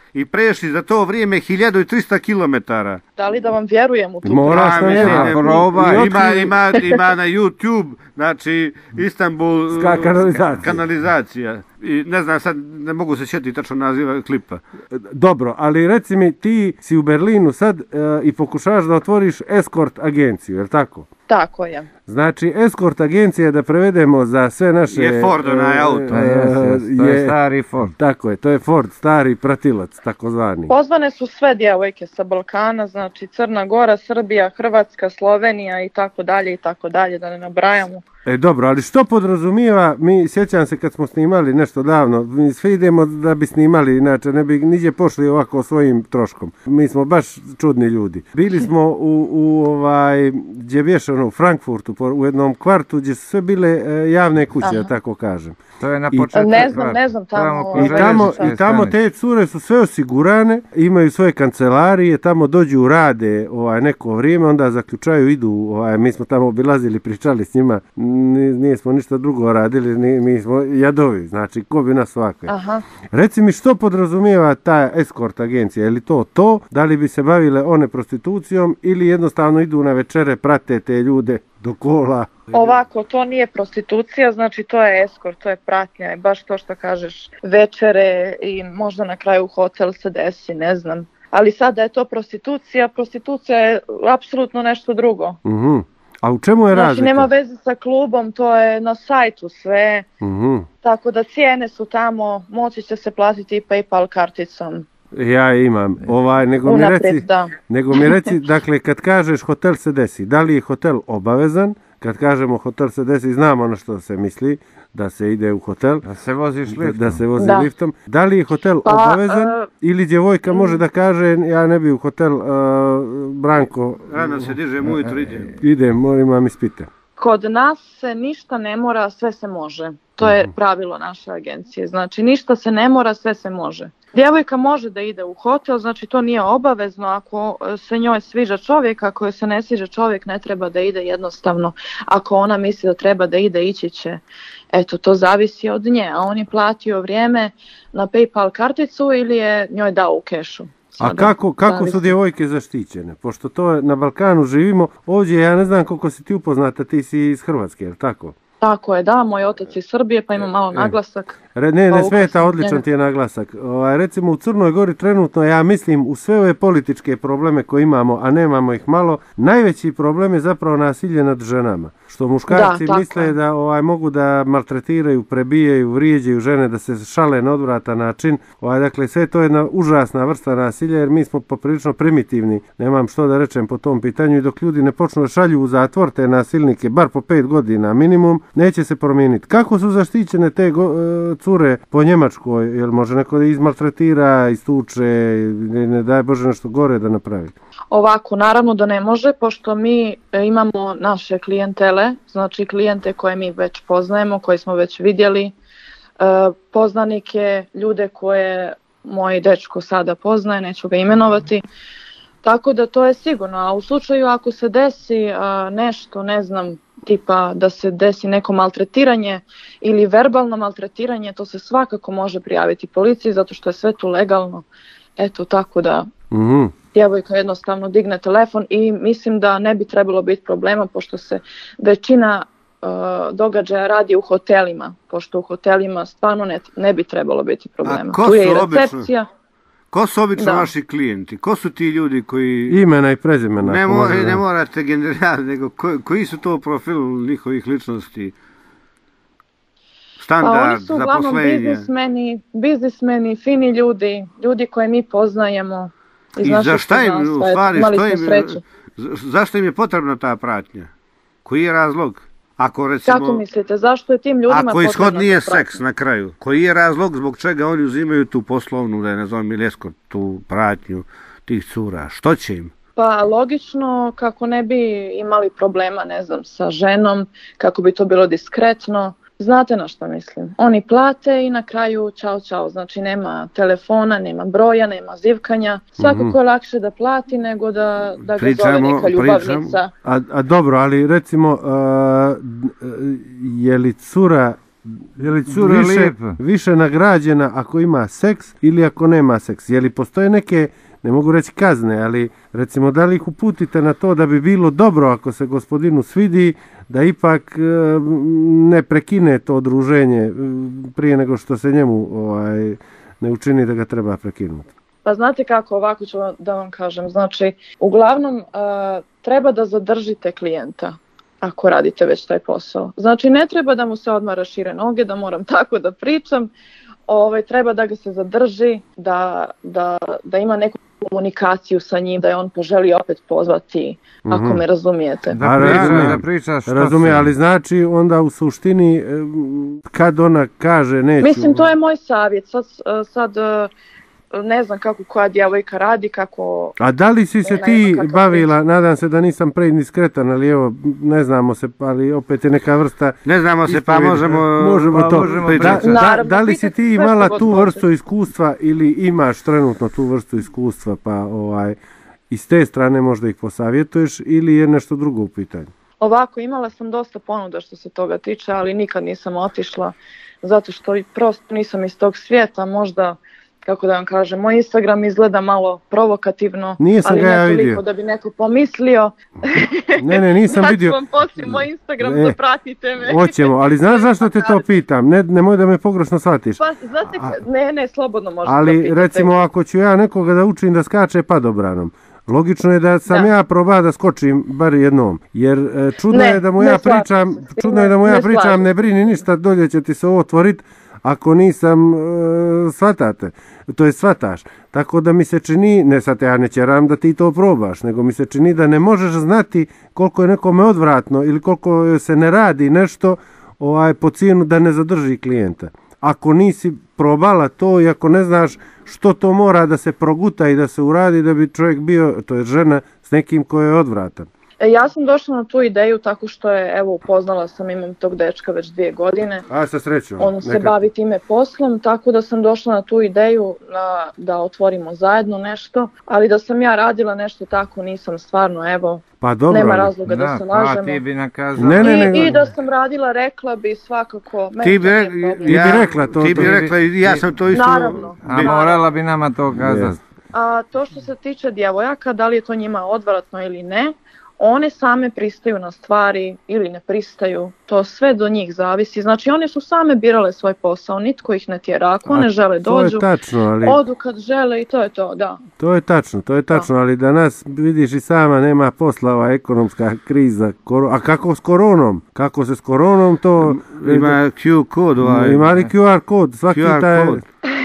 i prešli za to vrijeme hiljadu trista kilometara. Da li da vam vjerujem u tu Moraš priču? nam ne, vjerovati. ne, Probaj. ima, ima, ima na YouTube, znači Istanbul Ska- kanalizacija. kanalizacija. I ne znam, sad ne mogu se sjetiti tačno naziva klipa. Dobro, ali reci mi, ti si u Berlinu sad e, i pokušavaš da otvoriš eskort agenciju, je li tako? Tako je. Znači, eskort agencija, da prevedemo za sve naše... Je Ford onaj e, auto. To je, to je stari Ford. Tako je, to je Ford, stari pratilac, takozvani. Pozvane su sve djevojke sa Balkana, znači Crna Gora, Srbija, Hrvatska, Slovenija i tako dalje i tako dalje, da ne nabrajamo. E dobro, ali što podrazumijeva, mi sjećam se kad smo snimali nešto davno, mi sve idemo da bi snimali, inače ne bi niđe pošli ovako svojim troškom. Mi smo baš čudni ljudi. Bili smo u, u ovaj, gdje bješ ono, u Frankfurtu, po, u jednom kvartu gdje su sve bile e, javne kuće, Aha. da tako kažem. To je na I- početku. Ne znam, kvarta. ne znam tamo, po I Ovaj, tamo, željezničkoj I tamo stanici. te cure su sve osigurane, imaju svoje kancelarije, tamo dođu, rade ovaj, neko vrijeme, onda zaključaju, idu, ovaj, mi smo tamo obilazili, pričali s njima, ni- nije smo ništa drugo radili, ni, mi smo jadovi, znači ko bi nas svakve. Aha. Reci mi što podrazumijeva ta eskort agencija, je li to to, da li bi se bavile one prostitucijom ili jednostavno idu na večere, prate te ljude do kola? Ovako, to nije prostitucija, znači to je eskort, to je pratnja, i baš to što kažeš, večere i možda na kraju hotel se desi, ne znam. Ali sada je to prostitucija, prostitucija je apsolutno nešto drugo. Mhm. A u čemu je Znači razlika? nema veze sa klubom, to je na sajtu sve, Mhm. tako da cijene su tamo, moći će se platiti i PayPal karticom. Ja imam, ovaj, nego mi Unaprijed, reci, da. nego mi reci, dakle, kad kažeš hotel se desi, da li je hotel obavezan? Kad kažemo hotel se desi, znamo na što se misli, da se ide u hotel, Da se voziš da, liftom. da se vozi Da. liftom. Da li je hotel Pa, obavezan e, ili djevojka može da kaže, ja ne bi u hotel, uh, Branko, Rano se dižem ujutro, idem. idem, moram ispite. Kod nas se ništa ne mora, sve se može. To je pravilo naše agencije. Znači ništa se ne mora, sve se može. Djevojka može da ide u hotel, znači to nije obavezno. Ako se njoj sviđa čovjek, ako joj se ne sviđa čovjek, ne treba da ide jednostavno. Ako ona misli da treba da ide, ići će. Eto, to zavisi od nje. A on je platio vrijeme na PayPal karticu ili je njoj dao u kešu. A Sada, kako, kako su zavisi. djevojke zaštićene? Pošto to je na Balkanu živimo, ovdje ja ne znam koliko si ti upoznata, ti si iz Hrvatske, je li tako? Tako je, da, moj otac iz Srbije, pa ima malo naglasak. Re, ne, ne Pa smeta, ukrasno odličan njega. ti je naglasak. Ovaj, recimo u Crnoj Gori trenutno, ja mislim, u sve ove političke probleme koje imamo, a nemamo ih malo, najveći problem je zapravo nasilje nad ženama. Što muškarci Da, tako misle je. da ovaj, mogu da maltretiraju, prebijaju, vrijeđaju žene, da se šale na odvratan način. Ovaj, dakle, sve to je jedna užasna vrsta nasilja, jer mi smo poprilično primitivni. Nemam što da rečem po tom pitanju i dok ljudi ne počnu da šalju u zatvor te nasilnike, bar po pet godina minimum, neće se promijeniti. Kako su zaštićene te go, e, cure po Njemačkoj? Jel može neko da izmaltretira, istuče, ne, ne daj Bože nešto gore da napravi? Ovako, naravno da ne može, pošto mi e, imamo naše klijentele, znači klijente koje mi već poznajemo, koje smo već vidjeli, e, poznanike, ljude koje moj dečko sada poznaje, neću ga imenovati, tako da to je sigurno. A u slučaju ako se desi e, nešto, ne znam, tipa da se desi neko maltretiranje ili verbalno maltretiranje, to se svakako može prijaviti policiji zato što je sve tu legalno. Eto, tako da Mhm. djevojka jednostavno digne telefon i mislim da ne bi trebalo biti problema pošto se većina uh, događaja radi u hotelima, pošto u hotelima stvarno ne, ne bi trebalo biti problema. A ko Tu je i su obično? recepcija. Ko su obično Da. vaši klijenti? Ko su ti ljudi koji... Imena i prezimena. Ne, ako mo- može, ne da. morate generalno, nego ko- koji su to profil njihovih ličnosti? Pa oni Standard, su uglavnom zaposlenje. biznismeni, biznismeni, fini ljudi, ljudi koje mi poznajemo. iz I našeg za šta im, poznanstva. u stvari, Imali što smo im, sreću. za- zašto im je potrebna ta pratnja? Koji je razlog? Ako recimo... Kako mislite, zašto je tim ljudima Ako ishod potrebna nije ta pratnja? seks na kraju, koji je razlog zbog čega oni uzimaju tu poslovnu, da ne znam, ili eskort, tu pratnju tih cura? Što će im? Pa logično kako ne bi imali problema, ne znam, sa ženom, kako bi to bilo diskretno. Znate na što mislim? Oni plate i na kraju čao čao, znači nema telefona, nema broja, nema zivkanja. Svakako je lakše da plati nego da, da ga zove Pričamo- neka ljubavnica. A, a dobro, ali recimo, uh, je li cura Je li Cura više, lijepa. više nagrađena ako ima seks ili ako nema seks? Je li postoje neke, ne mogu reći kazne, ali recimo da li ih uputite na to da bi bilo dobro ako se gospodinu svidi da ipak e, ne prekine to druženje e, prije nego što se njemu ovaj, ne učini da ga treba prekinuti? Pa znate kako, ovako ću vam- da vam kažem, znači uglavnom uh, treba da zadržite klijenta ako radite već taj posao. Znači ne treba da mu se odmah rašire noge, da moram tako da pričam, ovaj, treba da ga se zadrži, da, da, da ima neku komunikaciju sa njim, da je on poželi opet pozvati, ako Mhm. me razumijete. Da A, priča, razumijem. da priča što Razumijem, se- ali znači onda u suštini e, kad ona kaže neću... Mislim, to je moj savjet. Sad, sad uh, ne znam kako koja djevojka radi, kako... A da li si se Nema ti kakav bavila, nadam se da nisam prediskretan, ali evo, ne znamo se, ali opet je neka vrsta... Ne znamo se, pa ispovjedi. možemo... možemo pa to. možemo da, pričati. da, Naravno, da li si pitajte ti sve imala što tu god vrstu iskustva ili imaš trenutno tu vrstu iskustva, pa ovaj, iz te strane možda ih posavjetuješ ili je nešto drugo u pitanju? Ovako, imala sam dosta ponuda što se toga tiče, ali nikad nisam otišla, zato što i prosto nisam iz tog svijeta, možda, kako da vam kažem, moj Instagram izgleda malo provokativno, Nije sam ali ga ja ne toliko vidio. da bi neko pomislio. Ne, ne, nisam Sad ću vidio. vam poslije moj Instagram, E, zapratite me. Hoćemo, ali znaš zašto te to pitam? Ne, nemoj da me pogrešno shvatiš. Pa, znate, k- ne, ne, slobodno možete da Ali pitate. recimo ako ću ja nekoga da učim da skače padobranom, logično je da sam Da. ja probao da skočim bar jednom, jer e, čudno Ne, je da mu ne ja slažem pričam, se s time, čudno je da mu ja ne pričam slažem. ne brini ništa, dolje će ti se ovo otvorit ako nisam e, shvatate, to je shvataš. Tako da mi se čini, ne sad ja ne ćeram da ti to probaš, nego mi se čini da ne možeš znati koliko je nekome odvratno ili koliko se ne radi nešto ovaj, po cijenu da ne zadrži klijenta. Ako nisi probala to i ako ne znaš što to mora da se proguta i da se uradi da bi čovjek bio, to je žena, s nekim ko je odvratan. E, Ja sam došla na tu ideju tako što je, evo, upoznala sam, imam tog dečka već dvije godine. A sa srećom. On se neka- bavi time poslom, tako da sam došla na tu ideju na, da otvorimo zajedno nešto, ali da sam ja radila nešto tako nisam stvarno, evo, Pa dobro, nema ali- razloga da, Da, se pa lažemo. ti bi nakazao. Ne, ne, I, nego- I da sam radila, rekla bi svakako, meni Ti to bi, nije re- problem. Ti ja, bi rekla to, Ti to bi bi- rekla i ja sam to isto... Naravno. A bi- morala bi nama to kazati. A to što se tiče djevojaka, da li je to njima odvratno ili ne, one same pristaju na stvari ili ne pristaju, to sve do njih zavisi. Znači one su same birale svoj posao, nitko ih ne tjera, ako A one žele To je dođu, tačno, ali... odu kad žele i to je to, da. To je tačno, to je tačno, ali danas vidiš i sama nema posla, ova ekonomska kriza, koro- a kako s koronom? Kako se s koronom to... Ima Q kod ovaj... Ima li Q R kod? Svaki Q R taj... kod.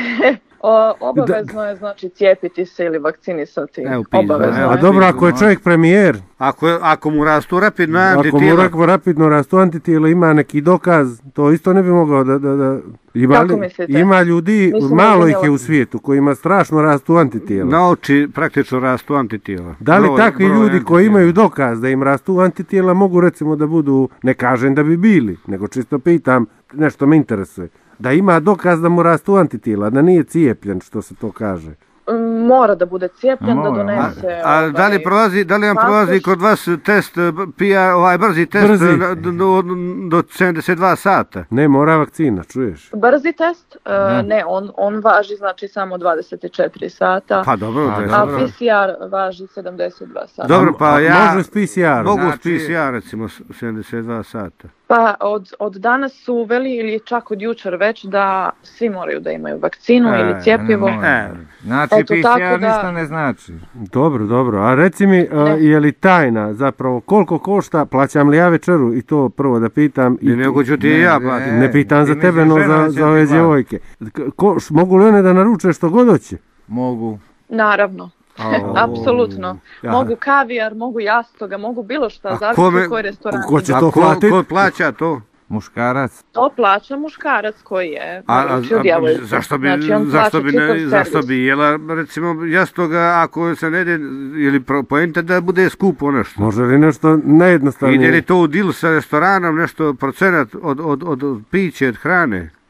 O, obavezno je znači cijepiti se ili vakcinisati, Evo, pizda, obavezno evo. A je. dobro, ako je čovjek premijer, Ako, je- ako mu rastu rapidno ako mu antitijela, rak- rapidno rastu antitijela, ima neki dokaz, to isto ne bi mogao da... da, da ima, Kako li- mislite? ima ljudi, Nisam malo ih je razumjela. u svijetu, kojima strašno rastu antitijela. na oči praktično rastu antitijela. Da li Broj- takvi broj ljudi koji antitijela. imaju dokaz da im rastu antitijela mogu recimo da budu, ne kažem da bi bili, nego čisto pitam, nešto me interesuje, da ima dokaz da mu rastu antitijela, da nije cijepljen, što se to kaže. Mm, Mora da bude cijepljen, da Mora, donese... A da li ovaj, prolazi, da li vam pasoš. prolazi kod vas test, eh, pija, ovaj brzi test Brzi. eh, do, do, do sedamdeset dva sata? Ne, mora vakcina, čuješ? Brzi test? E, Da. ne, on, on važi znači samo dvadeset četiri sata, Pa dobro, A, to je a dobro. P C R važi sedamdeset dva sata. Dobro, pa A ja može s P C R? mogu s Znači- P C R recimo s- sedamdeset dva sata. Pa od, od danas su uveli ili čak od jučer već da svi moraju da imaju vakcinu E, ili cjepivo. Ne mora. E. Znači Eto, P C tako R da- ništa ne znači. Dobro, dobro. A reci mi, a, Ne. je li tajna zapravo koliko košta, plaćam li ja večeru i to prvo da pitam. I I nego ću ti i ja Ne, platiti. ne pitam ti za tebe, misliš no žena za, da će za ove ti platiti? djevojke. K- Ko, š- mogu li one da naruče što god hoće? Mogu. Naravno, Au. apsolutno. Ja. Mogu kavijar, mogu jastoga, mogu bilo šta, A zavisi kome- u koji restoran. ko će A to ko, platit? ko plaća to? Muškarac. To plaća muškarac koji je A, a, naručio a djevojku. zašto bi, Znači, on zašto plaća bi, čitav ne, zašto servis. bi jela, recimo, jastoga, ako se ne ide, ili pro- poenta da bude skupo nešto. Može li nešto najjednostavnije? Ide li to u dil sa restoranom, nešto procenat od, od, od, od piće, od hrane?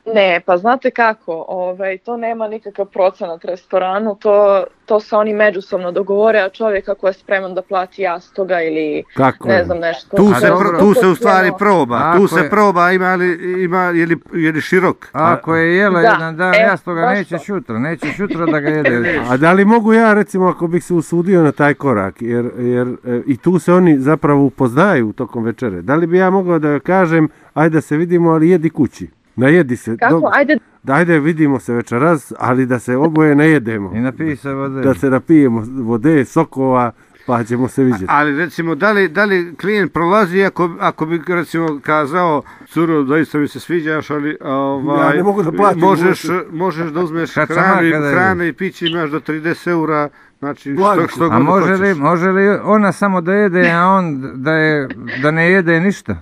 Ne, pa znate kako, ovaj, to nema nikakav procenat restoranu, to, to se oni međusobno dogovore, a čovjek ako je spreman da plati jastoga ili Kako ne je? znam nešto. Tu A se, dobro. pro- tu se u stvari proba, Ako tu se je- proba, ima li, ima, je li, je li širok? Ako je jela Da, jedan dan e, jastoga, baš neće to. šutra, neće šutra da ga jede. A da li mogu ja, recimo, ako bih se usudio na taj korak, jer, jer e, i tu se oni zapravo upoznaju tokom večere, da li bi ja mogao da joj kažem, ajde da se vidimo, ali jedi kući. Najedi se. Kako, do- ajde, da, ajde vidimo se večeras, ali da se oboje ne jedemo. I napije se vode. Da se napijemo vode, sokova, pa ćemo se vidjeti. Ali recimo, da li, da li klijent prolazi ako, ako bi recimo kazao, curo, doista mi se sviđaš, ali ovaj, Ja ne mogu da platim možeš, uopće. možeš da uzmeš Kad sam hranu, i- kada je- hrane i piće, imaš do trideset eura, znači Blago. što, što A god može li, hoćeš. može li ona samo da jede, a on da, je, da ne jede ništa?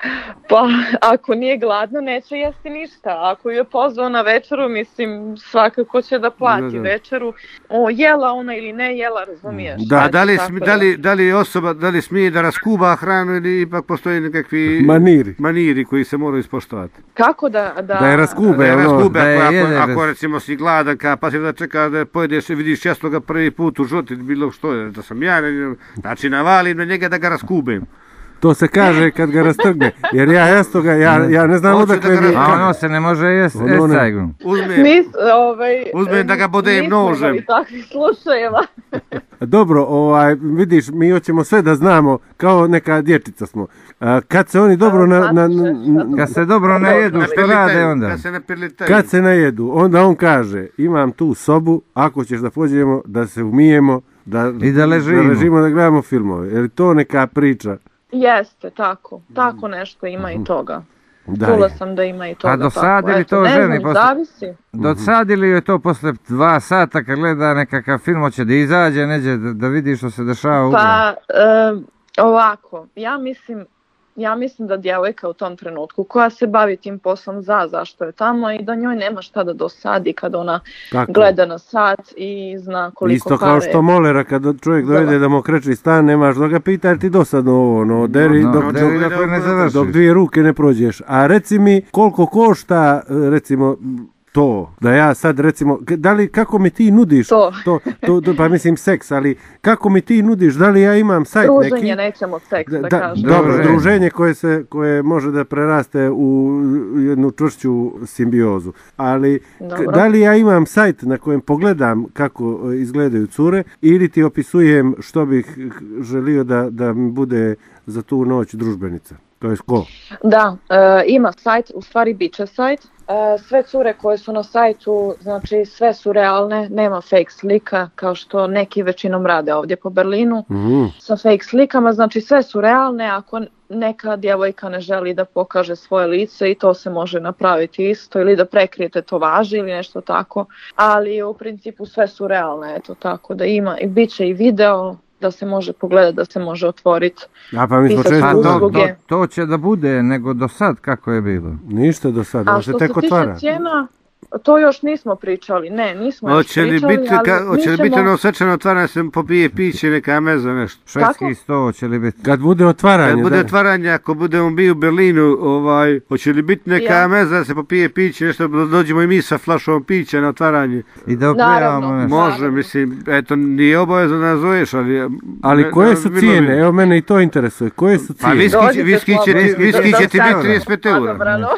pa ako nije gladna neće jesti ništa, ako ju je pozvao na večeru, mislim svakako će da plati Da, da. večeru, o, jela ona ili ne jela, razumiješ? Da. A Znači, da li, tako smi- da, li, da li osoba, da li smije da raskuba hranu ili ipak postoje nekakvi Maniri. maniri koji se moraju ispoštovati? Kako da... Da, Da je raskube, Da je ono, raskube, da je ako, jede ako, bez- ako recimo si gladan, ka, pa si da čeka da pojedeš i vidiš jastoga prvi put u životu, bilo što je, da sam ja, ne- znači navalim na njega da ga raskubem. To se kaže kad ga rastrgne. Jer ja jastoga, ja, ja ne znam Hoću odakle da ga bi... rastrgne. A ono se ne može jesti Ono ne- esajgom. Uzmem, Nis, ovaj, Uzmem da ga bodem nismo nožem. imali takvih slučajeva. Dobro, ovaj, vidiš, mi hoćemo sve da znamo, kao neka dječica smo. A, kad se oni dobro na, na, na- na- Kad se dobro ne jedu, što rade onda? kad se napirlitaju. kad se najedu, onda on kaže, imam tu sobu, ako ćeš da pođemo, da se umijemo, da, I da ležimo. da ležimo, da gledamo filmove. Je li to neka priča? Jeste, tako. Tako nešto ima i toga. Da Čula je. sam da ima i toga. A dosadili tako. Eto, to ne ženi znam, posle- zavisi. Dosadili joj to posle dva sata kad gleda nekakav film, hoće da izađe, neđe da, da vidi što se dešava u Pa, e, ovako, ja mislim, ja mislim da djevojka u tom trenutku koja se bavi tim poslom za zašto je tamo i da njoj nema šta da dosadi kad ona Tako. gleda na sat i zna koliko Isto pare. kao što molera kad čovjek dovede Zala. da mu okreči stan, nemaš da ga pita jer ti dosadno ovo, no deri No, dok, no, dok, deri dok ne završiš. dok dvije ruke ne prođeš. A reci mi koliko košta recimo to, da ja sad recimo, k- da li, kako mi ti nudiš To. to, to, to, pa mislim seks, ali kako mi ti nudiš, da li ja imam sajt neki? Druženje, nećemo seks da, Da, kažem. dobro, Druženje. druženje koje, se, koje može da preraste u jednu čvršću simbiozu. Ali k- Dobro. da li ja imam sajt na kojem pogledam kako e, izgledaju cure ili ti opisujem što bih h- želio da, da mi bude za tu noć družbenica? To je ko? Da, e, ima sajt, u stvari bit će sajt. E, sve cure koje su na sajtu, znači sve su realne, nema fake slika kao što neki većinom rade ovdje po Berlinu. Mhm. Sa fake slikama, znači sve su realne, ako neka djevojka ne želi da pokaže svoje lice i to se može napraviti isto ili da prekrije tetovaže ili nešto tako, ali u principu sve su realne, eto tako da ima i bit će i video da se može pogledati, da se može otvoriti. A pa mi smo Pisat često... Pa ću to, to, usluge. to će da bude nego do sad kako je bilo. Ništa do sada, A ovo se što se tek tiče otvara. cijena, to još nismo pričali, ne, nismo još Hoće li pričali, biti, ali ka, mi hoće li biti ćemo- ono svečano otvaranje, se popije piće, neka meza, nešto? Švedski sto će li biti? Kad bude otvaranje, Kad bude da. otvaranje, ako budemo mi u Berlinu, ovaj, hoće li biti neka Ja. meza da se popije piće, nešto, da dođemo i mi sa flašom pića na otvaranje? I da Naravno. opijamo nešto. Može, Naravno. mislim, eto, nije obavezno da nazoveš, ali... Ali ne- koje ne- su bilo cijene? bi- Evo mene i to interesuje. Koje su Pa cijene? viski, Dođite viski, će, ti- slobodno. viski će ti biti Euro. trideset pet eura. Odabrano.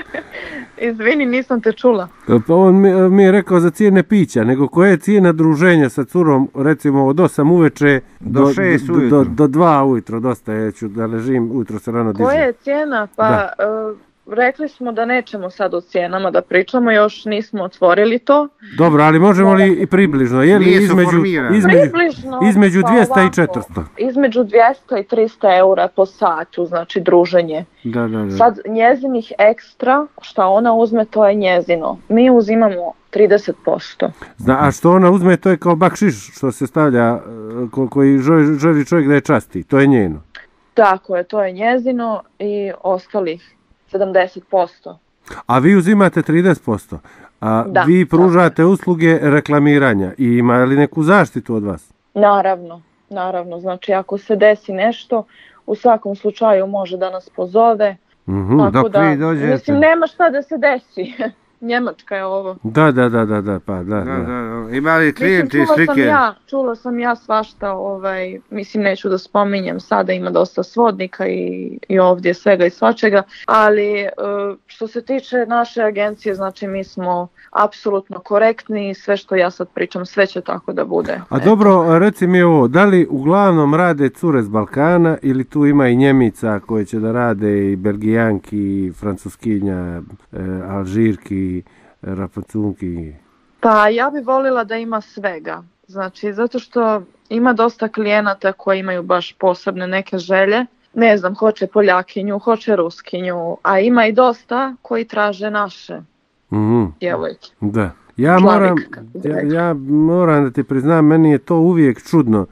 Izvini, nisam te čula. Pa on mi, mi je rekao za cijene pića, nego koja je cijena druženja sa curom, recimo od osam uveče Do šest do, ujutro. do, do dva ujutro, dosta je, ću da ležim, ujutro se rano dižem. Koja je cijena? Pa Da. e, rekli smo da nećemo sad o cijenama da pričamo, još nismo otvorili to. Dobro, ali možemo li i približno, je li Nije između, suformirano. između, Približno, između pa dvjesto i ovako, četiristo? Između dvjesto i tristo eura po satu, znači druženje. Da, da, da. Sad njezinih ekstra, šta ona uzme, to je njezino. Mi uzimamo trideset posto. Zna, a što ona uzme, to je kao bakšiš što se stavlja, e, ko, koji želi, želi čovjek da je časti, to je njeno. Tako je, to je njezino i ostalih sedamdeset posto. A vi uzimate trideset posto. A Da, vi pružate usluge reklamiranja i ima li neku zaštitu od vas? Naravno, naravno. Znači ako se desi nešto, u svakom slučaju može da nas pozove. Mhm. Tako Dok da, vi dođete. mislim, nema šta da se desi. Njemačka je ovo. Da, da, da, da, da, pa da, Da, da. da, da. Ima li klijenti Mislim, čula sam slike? ja, čula sam ja svašta, ovaj, mislim neću da spominjem, sada ima dosta svodnika i, i ovdje svega i svačega, ali e, što se tiče naše agencije, znači mi smo apsolutno korektni i sve što ja sad pričam, sve će tako da bude. A dobro, reci mi ovo, da li uglavnom rade cure s Balkana ili tu ima i Njemica koje će da rade i Belgijanki, i Francuskinja, e, Alžirki, Rapacunki? Pa ja bi volila da ima svega, znači zato što ima dosta klijenata koji imaju baš posebne neke želje, ne znam, hoće Poljakinju, hoće Ruskinju, a ima i dosta koji traže naše Mhm. djevojke. Da. Ja Plavik, moram, kako bi ja, rekla. ja moram da ti priznam, meni je to uvijek čudno.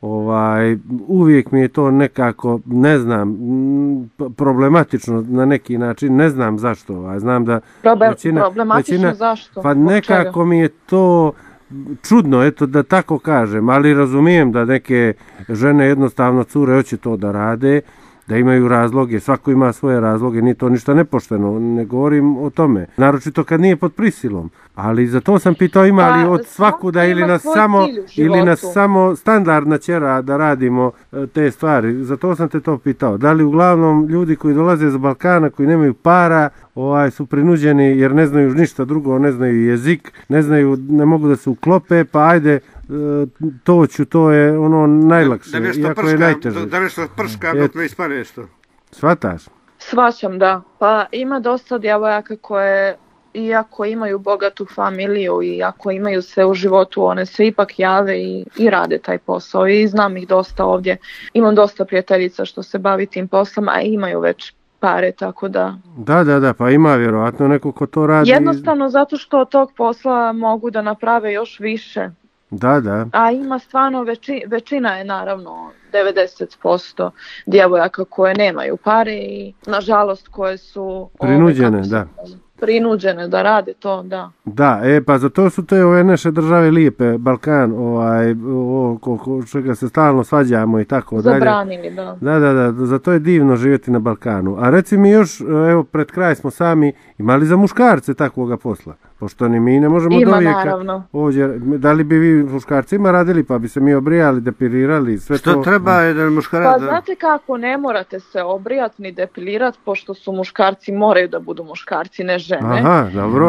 Ovaj, uvijek mi je to nekako, ne znam, m, p- problematično na neki način, ne znam zašto. Ovaj, znam da Probe- većina, problematično većina, zašto? pa Zbog nekako čega? mi je to čudno, eto da tako kažem, ali razumijem da neke žene jednostavno cure hoće to da rade, da imaju razloge, svako ima svoje razloge, nije to ništa nepošteno, ne govorim o tome. Naročito kad nije pod prisilom. Ali za to sam pitao ima li Pa, od svakuda svako ili ima nas svoj samo cilj u ili nas životu. samo standardna ćera da radimo e, te stvari. Zato sam te to pitao. Da li uglavnom ljudi koji dolaze iz Balkana, koji nemaju para, ovaj su prinuđeni jer ne znaju ništa drugo, ne znaju jezik, ne znaju, ne mogu da se uklope, pa ajde e, to ću, to je ono najlakše, Da nešto iako je prska, najteže. da, da nešto prska Et. dok ne ispane nešto. Shvataš? Shvaćam, da. Pa ima dosta djevojaka koje, iako imaju bogatu familiju i ako imaju sve u životu, one se ipak jave i, i rade taj posao. I znam ih dosta ovdje. Imam dosta prijateljica što se bavi tim poslom, a imaju već pare, tako da... Da, da, da, pa ima vjerojatno neko ko to radi. Jednostavno zato što od tog posla mogu da naprave još više. Da, da. A ima stvarno, veći, većina je naravno devedeset posto djevojaka koje nemaju pare i nažalost koje su ove, Prinuđene, kako se da. kaže, prinuđene da rade to, da. Da, e pa zato su te ove naše države lijepe, Balkan, ovaj, ovo ko, ko, čega se stalno svađamo i tako dalje. Zabranili, da. Da, da, da, zato je divno živjeti na Balkanu. A reci mi još, evo pred kraj smo sami, imali za muškarce takvoga posla? Pošto ni mi ne možemo Ima, do vijeka naravno. ovdje, da li bi vi muškarcima radili pa bi se mi obrijali, depilirali, sve Što to? treba jedan muškarac Pa da... znate kako, ne morate se obrijati ni depilirati, pošto su muškarci, moraju da budu muškarci, ne žene. Aha, dobro.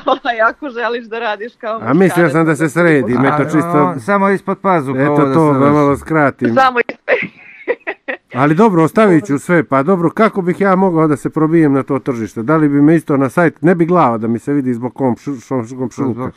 A ako želiš da radiš kao A muškarac... mislio sam da se sredi, me to A, čisto, ono, samo ispod pazuha. ovo eto da to, se da vrši. malo skratim. Samo Ali dobro, ostavit ću sve, pa dobro, kako bih ja mogao da se probijem na to tržište? Da li bi me isto na sajt, ne bi glava da mi se vidi zbog komšilka,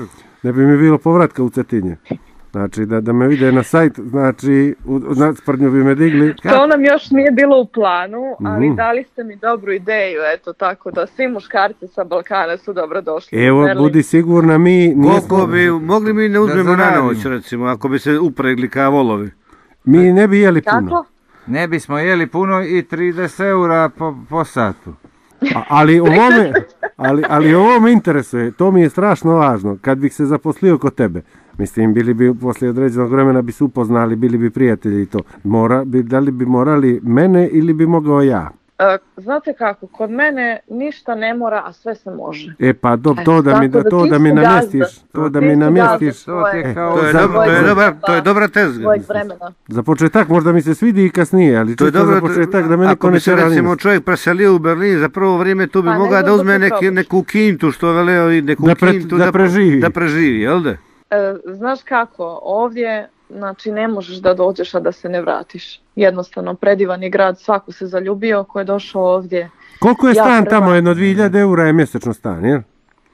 ne bi mi bilo povratka u Cetinje. Znači, da, da me vide na sajt, znači, u, na sprdnju bi me digli. To nam još nije bilo u planu, ali Mhm. dali ste mi dobru ideju, eto tako da svi muškarci sa Balkana su dobro došli. Evo, Zeli. budi sigurna, mi Koliko nismo, bi, mogli mi ne uzmemo na zaradimo. noć, recimo, ako bi se upregli kao volovi. mi ne bi jeli puno. Kako? Ne bismo jeli puno i trideset eura po, po satu. A, ali ovo me, ali, ali ovo me interesuje, to mi je strašno važno, kad bih se zaposlio kod tebe. Mislim, bili bi poslije određenog vremena bi se upoznali, bili bi prijatelji i to. Mora, bi, da li bi morali mene ili bi mogao ja? E, znate kako, kod mene ništa ne mora, a sve se može. E pa do, E, to da mi, tako da to ti da mi si gazda. namjestiš, to da Ti mi si namjestiš. gazda. To ti je E, kao... To je, za- dobro, to je, za- dobar, to je dobra tezga. Svojeg vremena. Za početak možda mi se svidi i kasnije, ali To je čisto dobro, za početak da me ako niko bi ne se tjera recimo ništa. čovjek preselio u Berlin, za prvo vrijeme tu bi Pa, mogao nego da uzme da neki, probaš. neku kintu, što je veleo i neku Da pre- kintu da preživi. Da preživi, jel da? E, znaš kako, ovdje znači ne možeš da dođeš a da se ne vratiš. Jednostavno, predivan je grad, svako se zaljubio ko je došao ovdje. Koliko je Ja stan prema- tamo, jedno dvije hiljade eura je mjesečno stan, jel?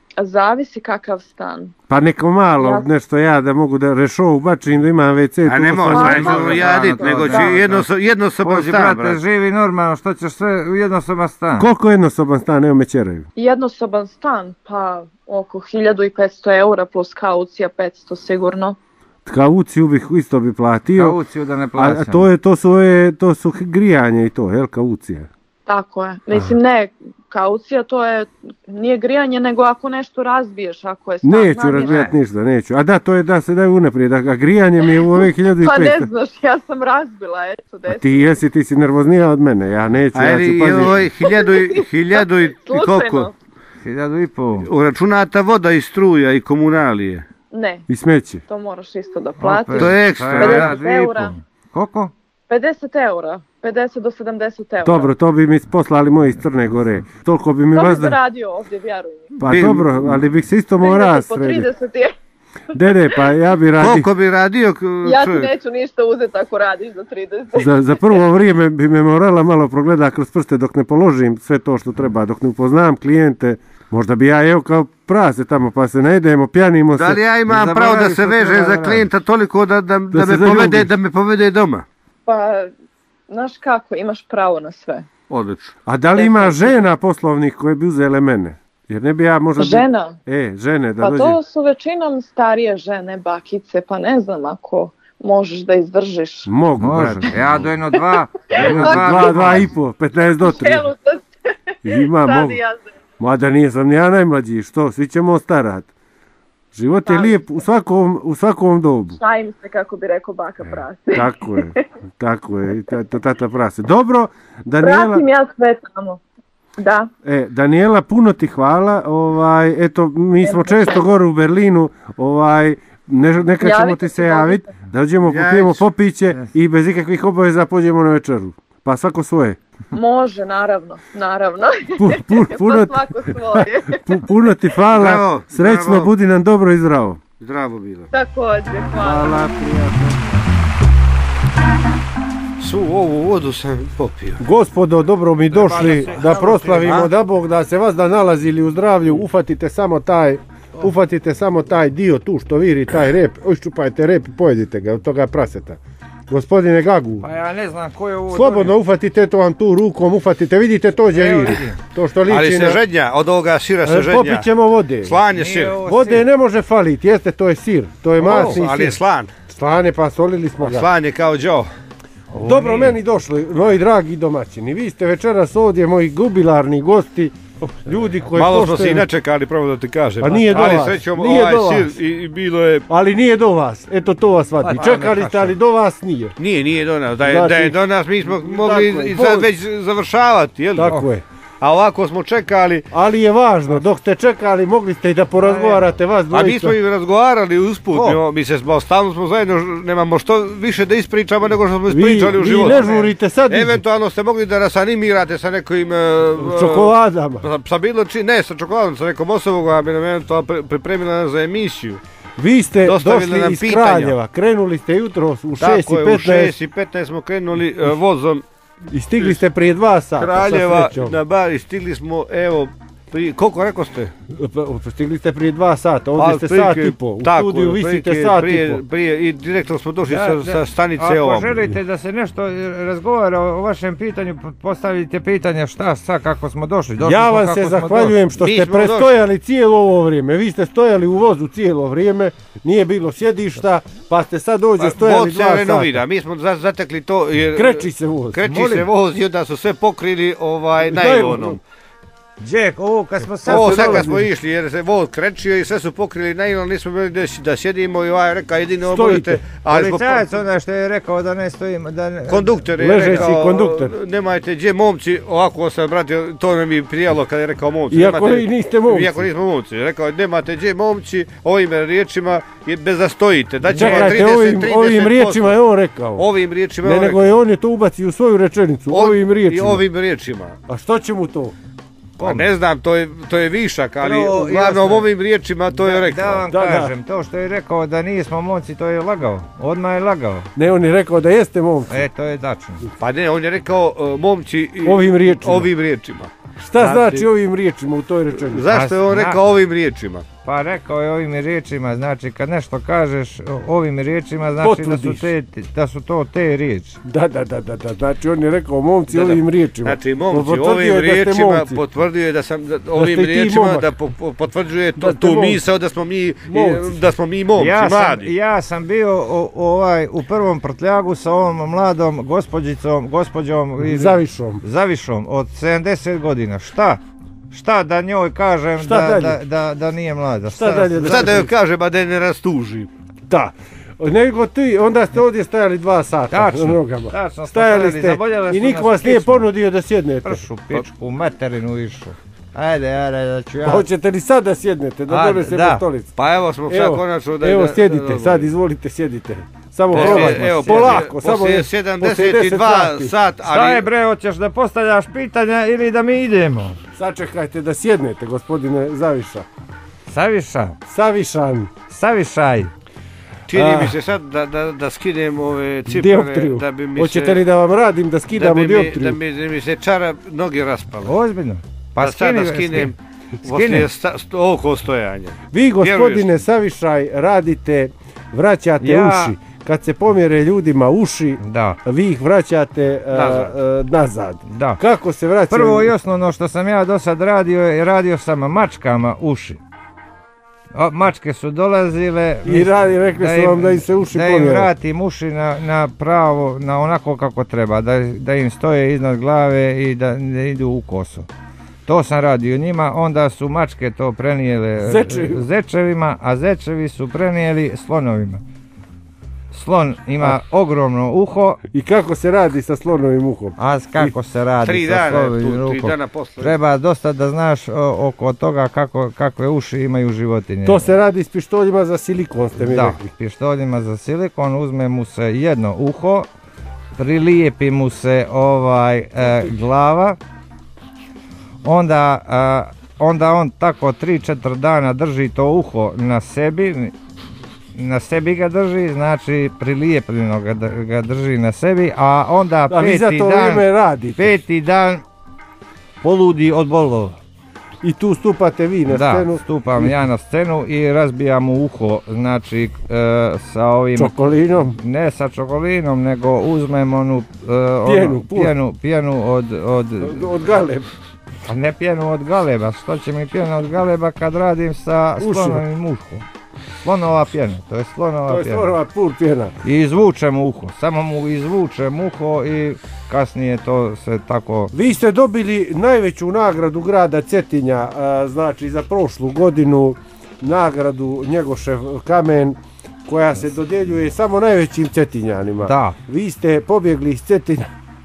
Zavisi kakav stan. Pa neko malo, Ja- nešto ja da mogu da rešo ubacim, da imam ve ce. A tu ne ostalo- može, Pa, neću dobro, jadit, da, nego da, će da. jedno, jedno soban Posti, stan, brate, brate. živi normalno, što ćeš sve u jednosoban stan. Koliko je jednosoban stan, evo me ćeraju? Jednosoban stan, pa oko hiljadu i petsto eura plus kaucija petsto sigurno. Kauciju bih isto bi platio. Kauciju da ne A, plaćam. a to je to su ove, to su grijanje i to, jel, kaucija. Tako je. Mislim ne, kaucija to je, nije grijanje nego ako nešto razbiješ, ako je stan Neću namješten. razbijati ništa, neću. A da, to je da se daje unaprijed, a grijanje mi je u ove hiljadu i Pa ne petsto. znaš, ja sam razbila, eto, A deset. ti jesi, ti si nervoznija od mene, ja neću, A ja ću ili paziti. ovaj hiljadu i, hiljadu i, i koliko? Slučajno. hiljadu i pol. Uračunata voda i struja i komunalije. Ne, I smeće. to moraš isto da platiš. To je ekstra. Pa ja, pedeset dvije i eura. pol. Koliko? pedeset eura, pedeset do sedamdeset eura. Dobro, to bi mi poslali moji iz Crne Gore. Toliko bi mi To bi vazda... zaradio ovdje, vjeruj mi. Pa Bi- dobro, ali bih se isto morao trideset po srediti. trideset je. Dede, pa ja bi radio... Koliko bi radio k- Ja ti čovjek? neću ništa uzeti ako radiš za trideset. Za, za prvo vrijeme bi me morala malo progleda kroz prste dok ne položim sve to što treba, dok ne upoznam klijente. Možda bi ja evo kao prase tamo pa se ne idemo, pjanimo se. Da li ja imam Ne pravo da zaboravi se što vežem treba za da klijenta toliko da, da, da, se me zaljubiš. povede, da me povede doma? Pa, znaš kako, imaš pravo na sve. Odlično. A da li ima žena poslovnih koje bi uzele mene? Jer ne bi ja možda... bi- Žena? E, žene, da Pa dođe. to su većinom starije žene, bakice, pa ne znam ako možeš da izdržiš. Mogu, Može. brate. Ja do jedno dva. Jedno Dva, dva i po, petnaest do tri. Cijelu to Ima, sad mogu. i ja znam. Mada nisam ni ja najmlađi, što? Svi ćemo ostarat. Život je Pa- lijep u svakom, u svakom dobu. Šajim se, kako bi rekao baka prasi. Tako je, tako je, i ta- ta- tata prase. Dobro, Daniela, Pratim ja sve tamo. Da. e, Daniela, puno ti hvala, ovaj, eto, mi smo često gore u Berlinu, ovaj, ne, nekad ćemo Javite ti se, se javiti, da dođemo, Ja popijemo ću. popiće i bez ikakvih obaveza pođemo na večeru. Pa svako svoje. Može, naravno, naravno. Pu, pu, puno, Pa svako svoje. pu- puno ti hvala, Bravo, srećno, bravo. budi nam dobro i zdravo. Zdravo bilo. Također, hvala. Hvala, prijatno. Svu ovu vodu sam popio. Gospodo, dobro mi došli se- da proslavimo, a? da Bog da se vas da nalazili u zdravlju, ufatite samo taj, ufatite samo taj dio tu što viri, taj rep, iščupajte rep i pojedite ga od toga praseta. Gospodine Gagu, Pa ja ne znam ko je ovo... slobodno ufatite to vam tu rukom, ufatite, vidite to gdje Evo viri. vidim. To što Ali liči se na... žednja, od ovoga sira se E, žednja. Popit ćemo vode. Slan je Nije sir. ovo Vode sir. ne može faliti, jeste, to je sir, to je masni Ali je sir. slan. Slane, pa solili smo ga. Slan je kao Joe. Dobro meni došli, moji dragi domaćini. Vi ste večeras ovdje moji jubilarni gosti, ljudi koji Malo smo se poštuju- i načekali, pravo da ti kažem. Pa nije do ali vas, srećom nije ovaj do vas. sir i, i bilo je... Ali nije do vas, eto to vas vadi. Pa, Čekali ne ste, ali do vas nije. Nije, nije do nas. Da je, Znači- da je do nas mi smo mogli Tako je, i sad bol- već završavati, jel? Tako je. A ovako smo čekali, Ali je važno, dok ste čekali mogli ste i da porazgovarate vas a dvojica. mi smo i razgovarali usput, O. mi, mi se smo, stalno smo zajedno, nemamo što više da ispričamo nego što smo Vi, ispričali u vi životu. ne žurite sad iđe. Eventualno ste mogli da nas animirate sa nekim... e, e, Čokoladama. Sa, sa bilo čim, ne sa čokoladom, sa nekom osobom koja bi nam eventualno pri- pripremila nas za emisiju. Vi ste Dostavili došli nam iz pitanja. Kraljeva, krenuli ste jutros u šest Tako je, i u petnaest šest i petnaest smo krenuli e, vozom i stigli ste prije dva sata. Kraljeva sa srećom. na bar i stigli smo, evo, pri, koliko rekao ste? Pa, Stigli ste prije dva sata, ovdje ste otprilike, sat i po. U tako, studiju vi ste otprilike sat prije, i po. Prije, i direktno smo došli Da, sa, da. sa stanice Ako ovom. želite da se nešto razgovara o vašem pitanju, postavite pitanje šta, sad, kako smo došli. Došli Ja smo vam kako se smo zahvaljujem što Mi ste smo prestojali cijelo ovo vrijeme. Vi ste stojali u vozu cijelo vrijeme, nije bilo sjedišta, pa ste sad dođe Pa, stojali voz se dva renovira, sata. mi smo za- zatekli to jer... Kreći se voz. Kreći Molim. se voz i onda su sve pokrili ovaj, Najlonom. najlonom. Džek, ovo kad smo sad... Ovo se sad kad dolazi. smo išli jer se voz krećio i sve su pokrili najlon, nismo bili da, da sjedimo i ovaj reka jedino Stojite. možete, ali smo Policajac onda što je rekao da ne stojimo, da ne... konduktor je Ležeći rekao, konduktor. nemajte gdje momci, ovako sam bratio, to nam je prijelo kada je rekao momci. Iako nemate- i niste momci. Iako nismo momci, rekao je nemate gdje momci, ovim riječima je bez da stojite, da ćemo Čekajte, trideset, ovim, trideset ovim posto. riječima je on rekao. Ovim riječima Ne, on nego je on je to ubacio u svoju rečenicu, rekao. ovim I riječima. ovim riječima. A što će mu to? Pa ne znam, to je, to je višak, ali Prvo, uglavnom jasno. ovim riječima to je Da rekao. vam Da, da. kažem, to što je rekao da nismo momci, to je lagao. Odmah je lagao. Ne, on je rekao da jeste momci. E, to je tačno. Pa ne, on je rekao uh, momci i- Ovim riječima. ovim riječima. Šta Znači- znači ovim riječima u toj rečenici? Zašto je on zna- rekao ovim riječima? Pa rekao je ovim riječima, znači kad nešto kažeš o- ovim riječima, znači da su, Potvrdiš. te, da su to te riječi. Da, da, da, da, da, znači on je rekao momci Da, da. ovim riječima. Znači, momci, Potvrdio ovim je da ste riječima momci. potvrdio je da sam, da, ste ovim i ti riječima momak. da po- po- potvrđuje to, Da ste tu momci. misao da smo mi, Momci. da smo mi momci, ja, sam, mladi. ja sam bio o- ovaj, u prvom prtljagu sa ovom mladom gospođicom, gospođom i- Zavišom. Zavišom od sedamdeset godina. Šta? Šta da njoj kažem Šta da, dalje? da, da, da nije mlada? Šta dalje da- Sad da joj kažem, a da je ne rastuži. Da. Nego ti, onda ste ovdje stajali dva sata Tačno, na nogama. tačno smo stajali stajali, ste zaboljele i su niko nas vas nije kičme. ponudio da sjednete. Pršu, pičku, materinu išao. Ajde, ajde, da ću Pa ja. hoćete li sad da sjednete, da Ajde, donesemo da. stolicu? Pa evo smo sad Evo, konačno da... Evo da- sjedite, da- sad izvolite sjedite. Samo Poslije- probajmo, evo, polako, poslije- samo poslije je- sedamdeset dva sati. sat, Šta je ali... bre, hoćeš da postavljaš pitanja ili da mi idemo? Sačekajte da sjednete, gospodine Zaviša. Saviša, Savišan, Savišaj. Čini A. mi se sad da, da, da skinem ove cipele, dioptriju. da bi mi Hoćete se... li da vam radim da Da skidamo bi, mi, dioptriju? da, mi, da mi se čara noge raspale. Ozbiljno. Pa Da sad da skini, skinem skini. poslije sta, sto, oko stojanja. Vi, gospodine Vjeruješ? Savišaj, radite, vraćate Ja- uši. Kad se pomjere ljudima uši, Da, vi ih vraćate a, Nazad. a, nazad. da. Kako se vraćaju? Prvo i osnovno što sam ja do sad radio je radio sam mačkama uši. O, mačke su dolazile I radi, rekli su vam da im se uši da im pomjere. vratim uši na, na pravo, na onako kako treba, da, da im stoje iznad glave i da ne idu u kosu. To sam radio njima, onda su mačke to prenijele Zečevi. zečevima, a zečevi su prenijeli slonovima. Slon ima ogromno uho, I kako se radi sa slonovim uhom? a kako se radi Tri sa dana, slonovim tu, tri uhom? dana posle. Treba dosta da znaš o, oko toga kako, kakve uši imaju životinje. To se radi s pištoljima za silikon, ste mi Da, rekli. pištoljima za silikon, uzme mu se jedno uho, prilijepi mu se ovaj e, glava, onda, a, onda on tako tri četiri dana drži to uho na sebi, na sebi ga drži, znači prilijepljeno ga, d- ga drži na sebi, a onda A vi za peti to dan, vrijeme radite. peti dan poludi od bolova. I tu stupate vi na Da, scenu. stupam ja na scenu i razbijam mu uho, znači e, sa ovim, Čokolinom. ne sa čokolinom, nego uzmem onu e, ono, Pjenu, pur. pjenu, pjenu od, od, Od galeb. a ne pjenu od galeba, što će mi pjena od galeba kad radim sa Ušima. slonovim ušom. Slonova pjena, to je slonova To je pjena. stvarno pur pjena. I izvučem uho, samo mu izvučem uho i kasnije to se tako... Vi ste dobili najveću nagradu grada Cetinja, a, znači za prošlu godinu, nagradu Njegošev kamen, koja se dodjeljuje samo najvećim Cetinjanima. Da. Vi ste pobjegli iz Cetinja.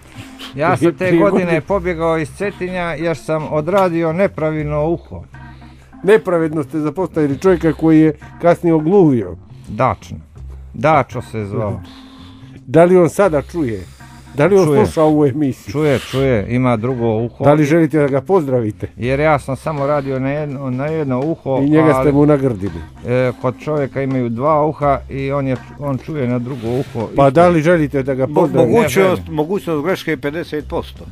Ja sam te Prije godine godine. pobjegao iz Cetinja jer sam odradio nepravilno uho. Nepravedno ste zapostavili čovjeka koji je kasnije ogluhio. Dačno. Dačo se zvao. Da li on sada čuje? Da li on Čuje. sluša ovu emisiju? Čuje, čuje, ima drugo uho. Da li želite da ga pozdravite? Jer ja sam samo radio na jedno, na jedno uho, I njega ali ste mu nagrdili. e, kod čovjeka imaju dva uha i on, je, on čuje na drugo uho. Pa isto. da li želite da ga Mo- pozdravite? mogućnost, mogućnost greške je pedeset posto.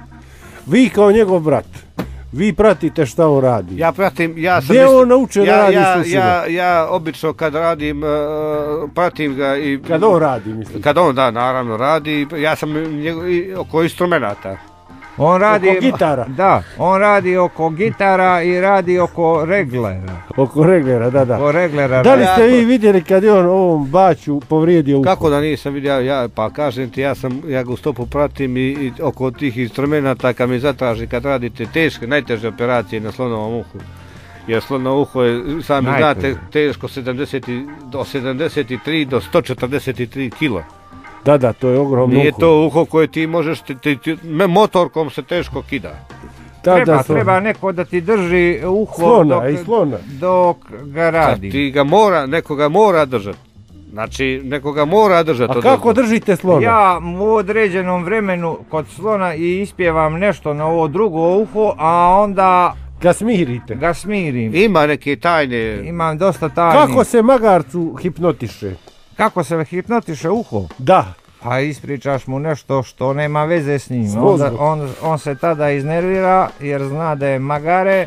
Vi kao njegov brat, vi pratite šta on radi. Ja pratim, ja sam... Gdje je isto- on naučio da ja, radi ja, s ušima? ja, ja obično kad radim, uh, pratim ga i... Kad on radi, mislim. Kad on, da, naravno radi, ja sam njego, i oko instrumenata. On radi, Oko gitara. Da, on radi oko gitara i radi oko reglera. Oko reglera, da, da. Oko reglera Da li radi. ste vi vidjeli kad je on ovom baću povrijedio uho? Kako da nisam vidio, ja, pa kažem ti, ja sam, ja ga u stopu pratim i, i oko tih instrumenata kad mi zatraži, kad radite teške, najteže operacije na slonovom uhu. Jer slonovo uho je, sami Najteže. znate, teško sedamdeset, do sedamdeset tri do sto četrdeset tri kila. Da, da, to je ogromno Nije uho. to uho koje ti možeš, ti, ti, ti- me- motorkom se teško kida. Da, Treba, da, slona. treba neko da ti drži uho Slona, dok, i slona. dok ga radi. Ti ga mora, nekoga mora držati. Znači, nekoga mora držati. A kako držite slona? Ja u određenom vremenu kod slona i ispjevam nešto na ovo drugo uho, a onda Ga smirite. ga smirim. Ima neke tajne. Imam dosta tajni. Kako se magarcu hipnotiše? Kako se hipnotiše uho? Da. Pa ispričaš mu nešto što nema veze s njim. S Onda, mozgom. on, on se tada iznervira jer zna da je magare,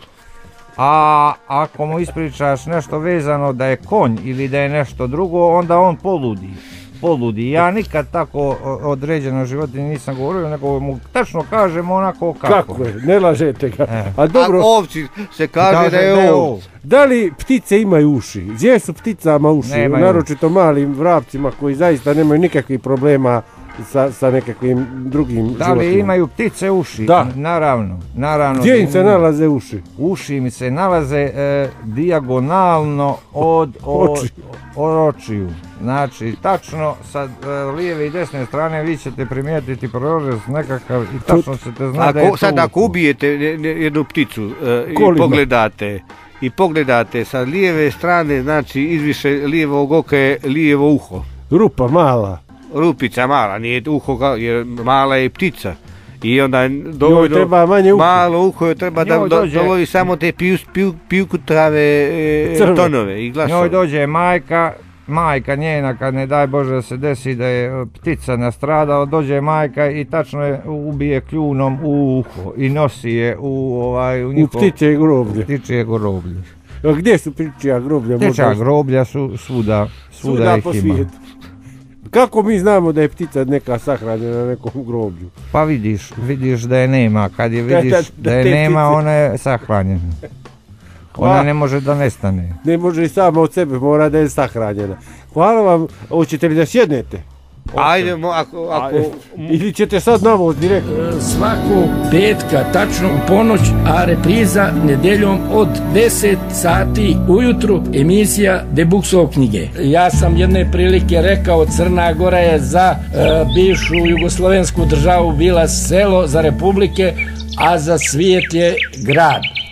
a ako mu ispričaš nešto vezano da je konj ili da je nešto drugo, onda on poludi. Poludi. Ja nikad tako o- određeno životinje nisam govorio, nego mu tačno kažem onako kako. Kako je? Ne lažete ga. E. A dobro, A ovci se kaže, da je ov. da li ptice imaju uši? Gdje su pticama uši? Nemaju. Naročito malim vrapcima koji zaista nemaju nikakvih problema sa, sa nekakvim drugim Da li životima. imaju ptice uši? Da. Naravno, naravno. Gdje im se nalaze uši? Uši mi se nalaze e, dijagonalno od, od, Oči. od očiju. Znači, tačno sa e, lijeve i desne strane vi ćete primijetiti prorez nekakav i tačno ćete znati da je Ako, to sad ako uho. ubijete ne- ne- jednu pticu e, i Kolima. pogledate i pogledate sa lijeve strane, znači izviše lijevog oka je lijevo uho. Rupa mala. Rupica mala, nije uho, kao- jer mala je i ptica. I onda Njoj dovoljno treba manje uho. malo uho joj treba da Njoj do, dođe- dolovi samo te piju, piju, pijukutave e, Crve. tonove i glasove. Njoj dođe majka, majka njena, kad ne daj Bože da se desi da je ptica nastradala, dođe majka i tačno je ubije kljunom u uho i nosi je u ovaj u U njihovo ptiče groblje. ptičje groblje. A gdje su ptičja groblja? Ptičja Možda- groblja su svuda, svuda, Svuda ih po ima. svijetu. Kako mi znamo da je ptica neka sahranjena na nekom groblju? Pa vidiš, vidiš da je nema, kad je Da- vidiš da- da, da je te nema, ptice- ona je sahranjena. Ona Hva- ne može da nestane. Ne može i sama od sebe, mora da je sahranjena. Hvala vam, hoćete li da sjednete? Ajde, mo- ako, ako, Ili ćete sad na voz direktno? Svakog petka, tačno u ponoć, a repriza nedjeljom od deset sati ujutru, emisija Debuksov knjige. Ja sam jedne prilike rekao, Crna Gora je za e, bivšu jugoslovensku državu bila selo, za republike, a za svijet je grad.